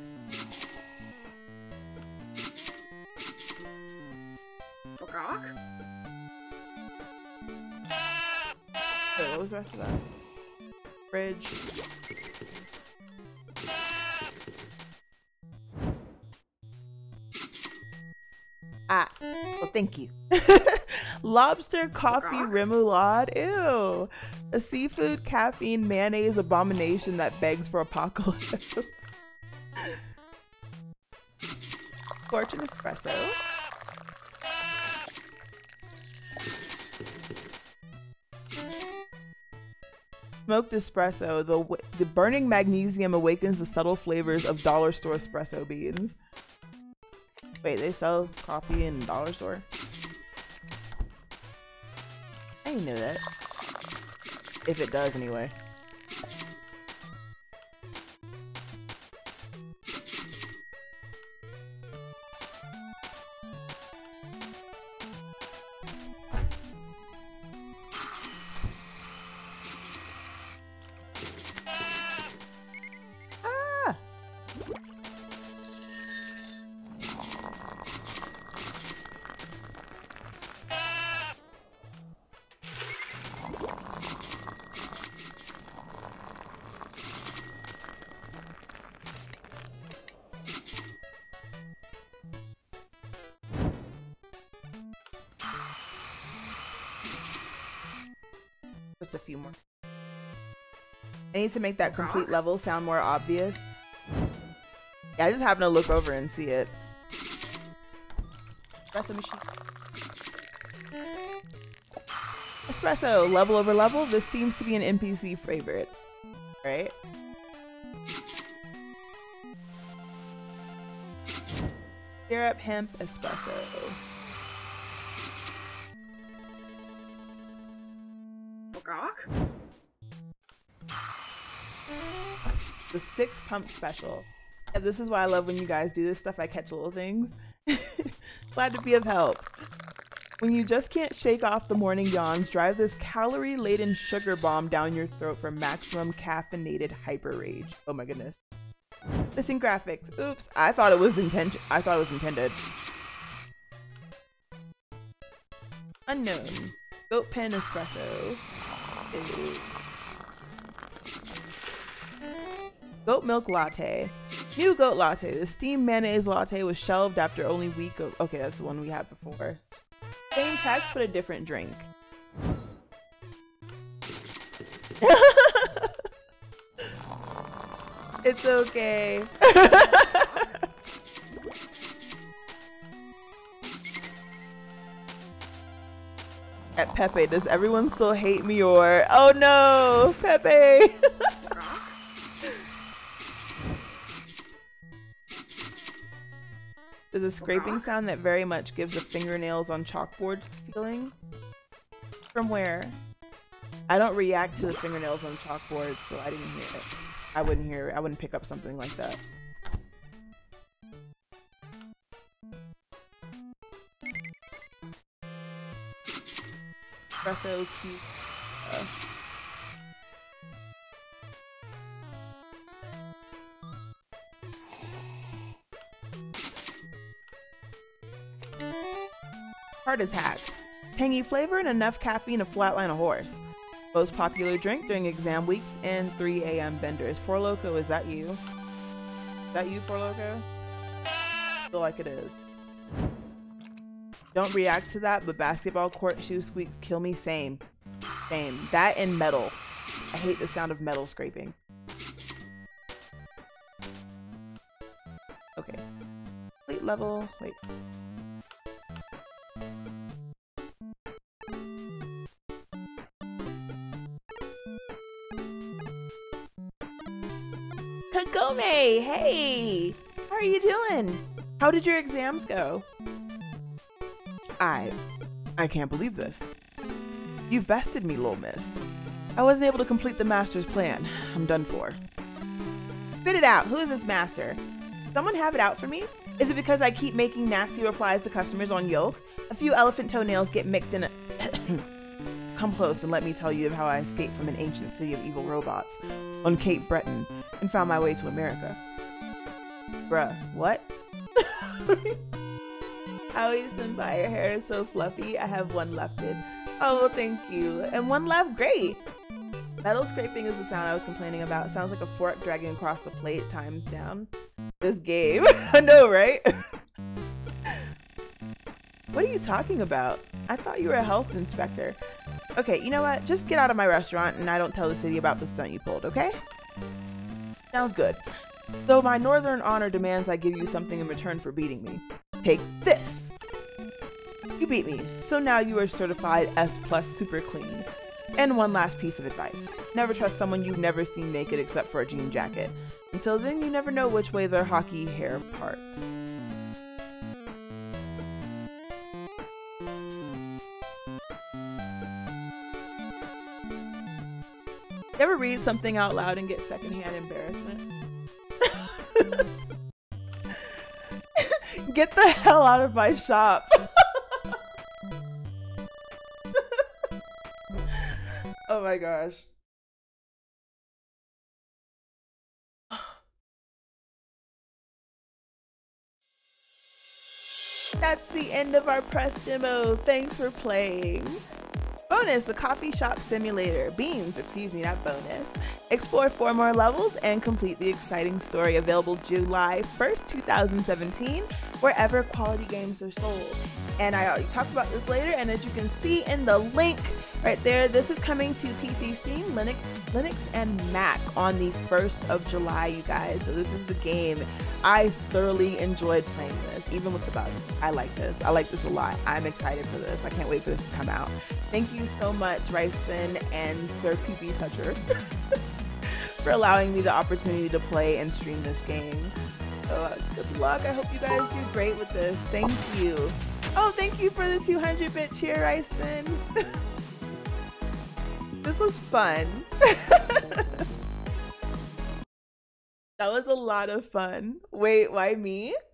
Okay, what was the rest of that? Fridge. Ah, well, thank you. Lobster coffee remoulade. Ew. A seafood caffeine mayonnaise abomination that begs for apocalypse. Fortune espresso. Smoked espresso. The, the burning magnesium awakens the subtle flavors of dollar store espresso beans. Wait, they sell coffee in the dollar store? I didn't know that. If it does, anyway. Just a few more. I need to make that complete level sound more obvious. Yeah, I just happened to look over and see it. Espresso machine. Espresso, level over level. This seems to be an N P C favorite, right? Syrup hemp espresso. The six pump special. Yeah, this is why I love when you guys do this stuff. I catch little things. Glad to be of help. When you just can't shake off the morning yawns, drive this calorie-laden sugar bomb down your throat for maximum caffeinated hyper rage. Oh my goodness. Missing graphics. Oops. I thought it was intent. I thought it was intended. Unknown. Goat pen espresso. Ew. Goat milk latte. New goat latte. The steamed mayonnaise latte was shelved after only a week of. Okay, that's the one we had before. Same text, but a different drink. It's okay. At Pepe, does everyone still hate me or? Oh no, Pepe. There's a scraping sound that very much gives a fingernails on chalkboard feeling. From where? I don't react to the fingernails on chalkboard, so I didn't hear it. I wouldn't hear it. I wouldn't pick up something like that. Espresso, cute. Uh, Heart attack. Tangy flavor and enough caffeine to flatline a horse. Most popular drink during exam weeks and three A M benders. Four Loko, is that you? Is that you, Four Loko? I feel like it is. Don't react to that, but basketball court shoe squeaks kill me. Same. Same. That and metal. I hate the sound of metal scraping. Okay. Complete level. Wait. Kagome, hey! How are you doing? How did your exams go? I... I can't believe this. You've bested me, Lil Miss. I wasn't able to complete the master's plan. I'm done for. Spit it out. Who is this master? Someone have it out for me? Is it because I keep making nasty replies to customers on Yoke? A few elephant toenails get mixed in a... Come close and let me tell you how I escaped from an ancient city of evil robots on Cape Breton and found my way to America. Bruh, what? Aoi Senpai, your hair is so fluffy. I have one lefted. Oh, well, thank you. And one left, great. Metal scraping is the sound I was complaining about. Sounds like a fork dragging across the plate, times down. This game. I know, right? What are you talking about? I thought you were a health inspector. Okay, you know what? Just get out of my restaurant and I don't tell the city about the stunt you pulled, okay? Sounds good. So my northern honor demands I give you something in return for beating me. Take this! You beat me, so now you are certified S plus super clean. And one last piece of advice. Never trust someone you've never seen naked except for a jean jacket. Until then, you never know which way their hockey hair parts. You ever read something out loud and get secondhand embarrassment? Get the hell out of my shop. Oh my gosh. That's the end of our press demo. Thanks for playing. Bonus, the coffee shop simulator. Beans, excuse me, not bonus. Explore four more levels and complete the exciting story. Available July first, two thousand seventeen, wherever quality games are sold. And I already talked about this later, and as you can see in the link right there, this is coming to P C, Steam, Linux, Linux, and Mac on the first of July, you guys. So this is the game. I thoroughly enjoyed playing this, even with the bugs. I like this. I like this a lot. I'm excited for this. I can't wait for this to come out. Thank you so much, Ryspin and Sir P P Toucher, for allowing me the opportunity to play and stream this game. So uh, good luck. I hope you guys do great with this. Thank you. Oh, thank you for the two hundred bit cheer, Ryspin. This was fun. That was a lot of fun. Wait, why me?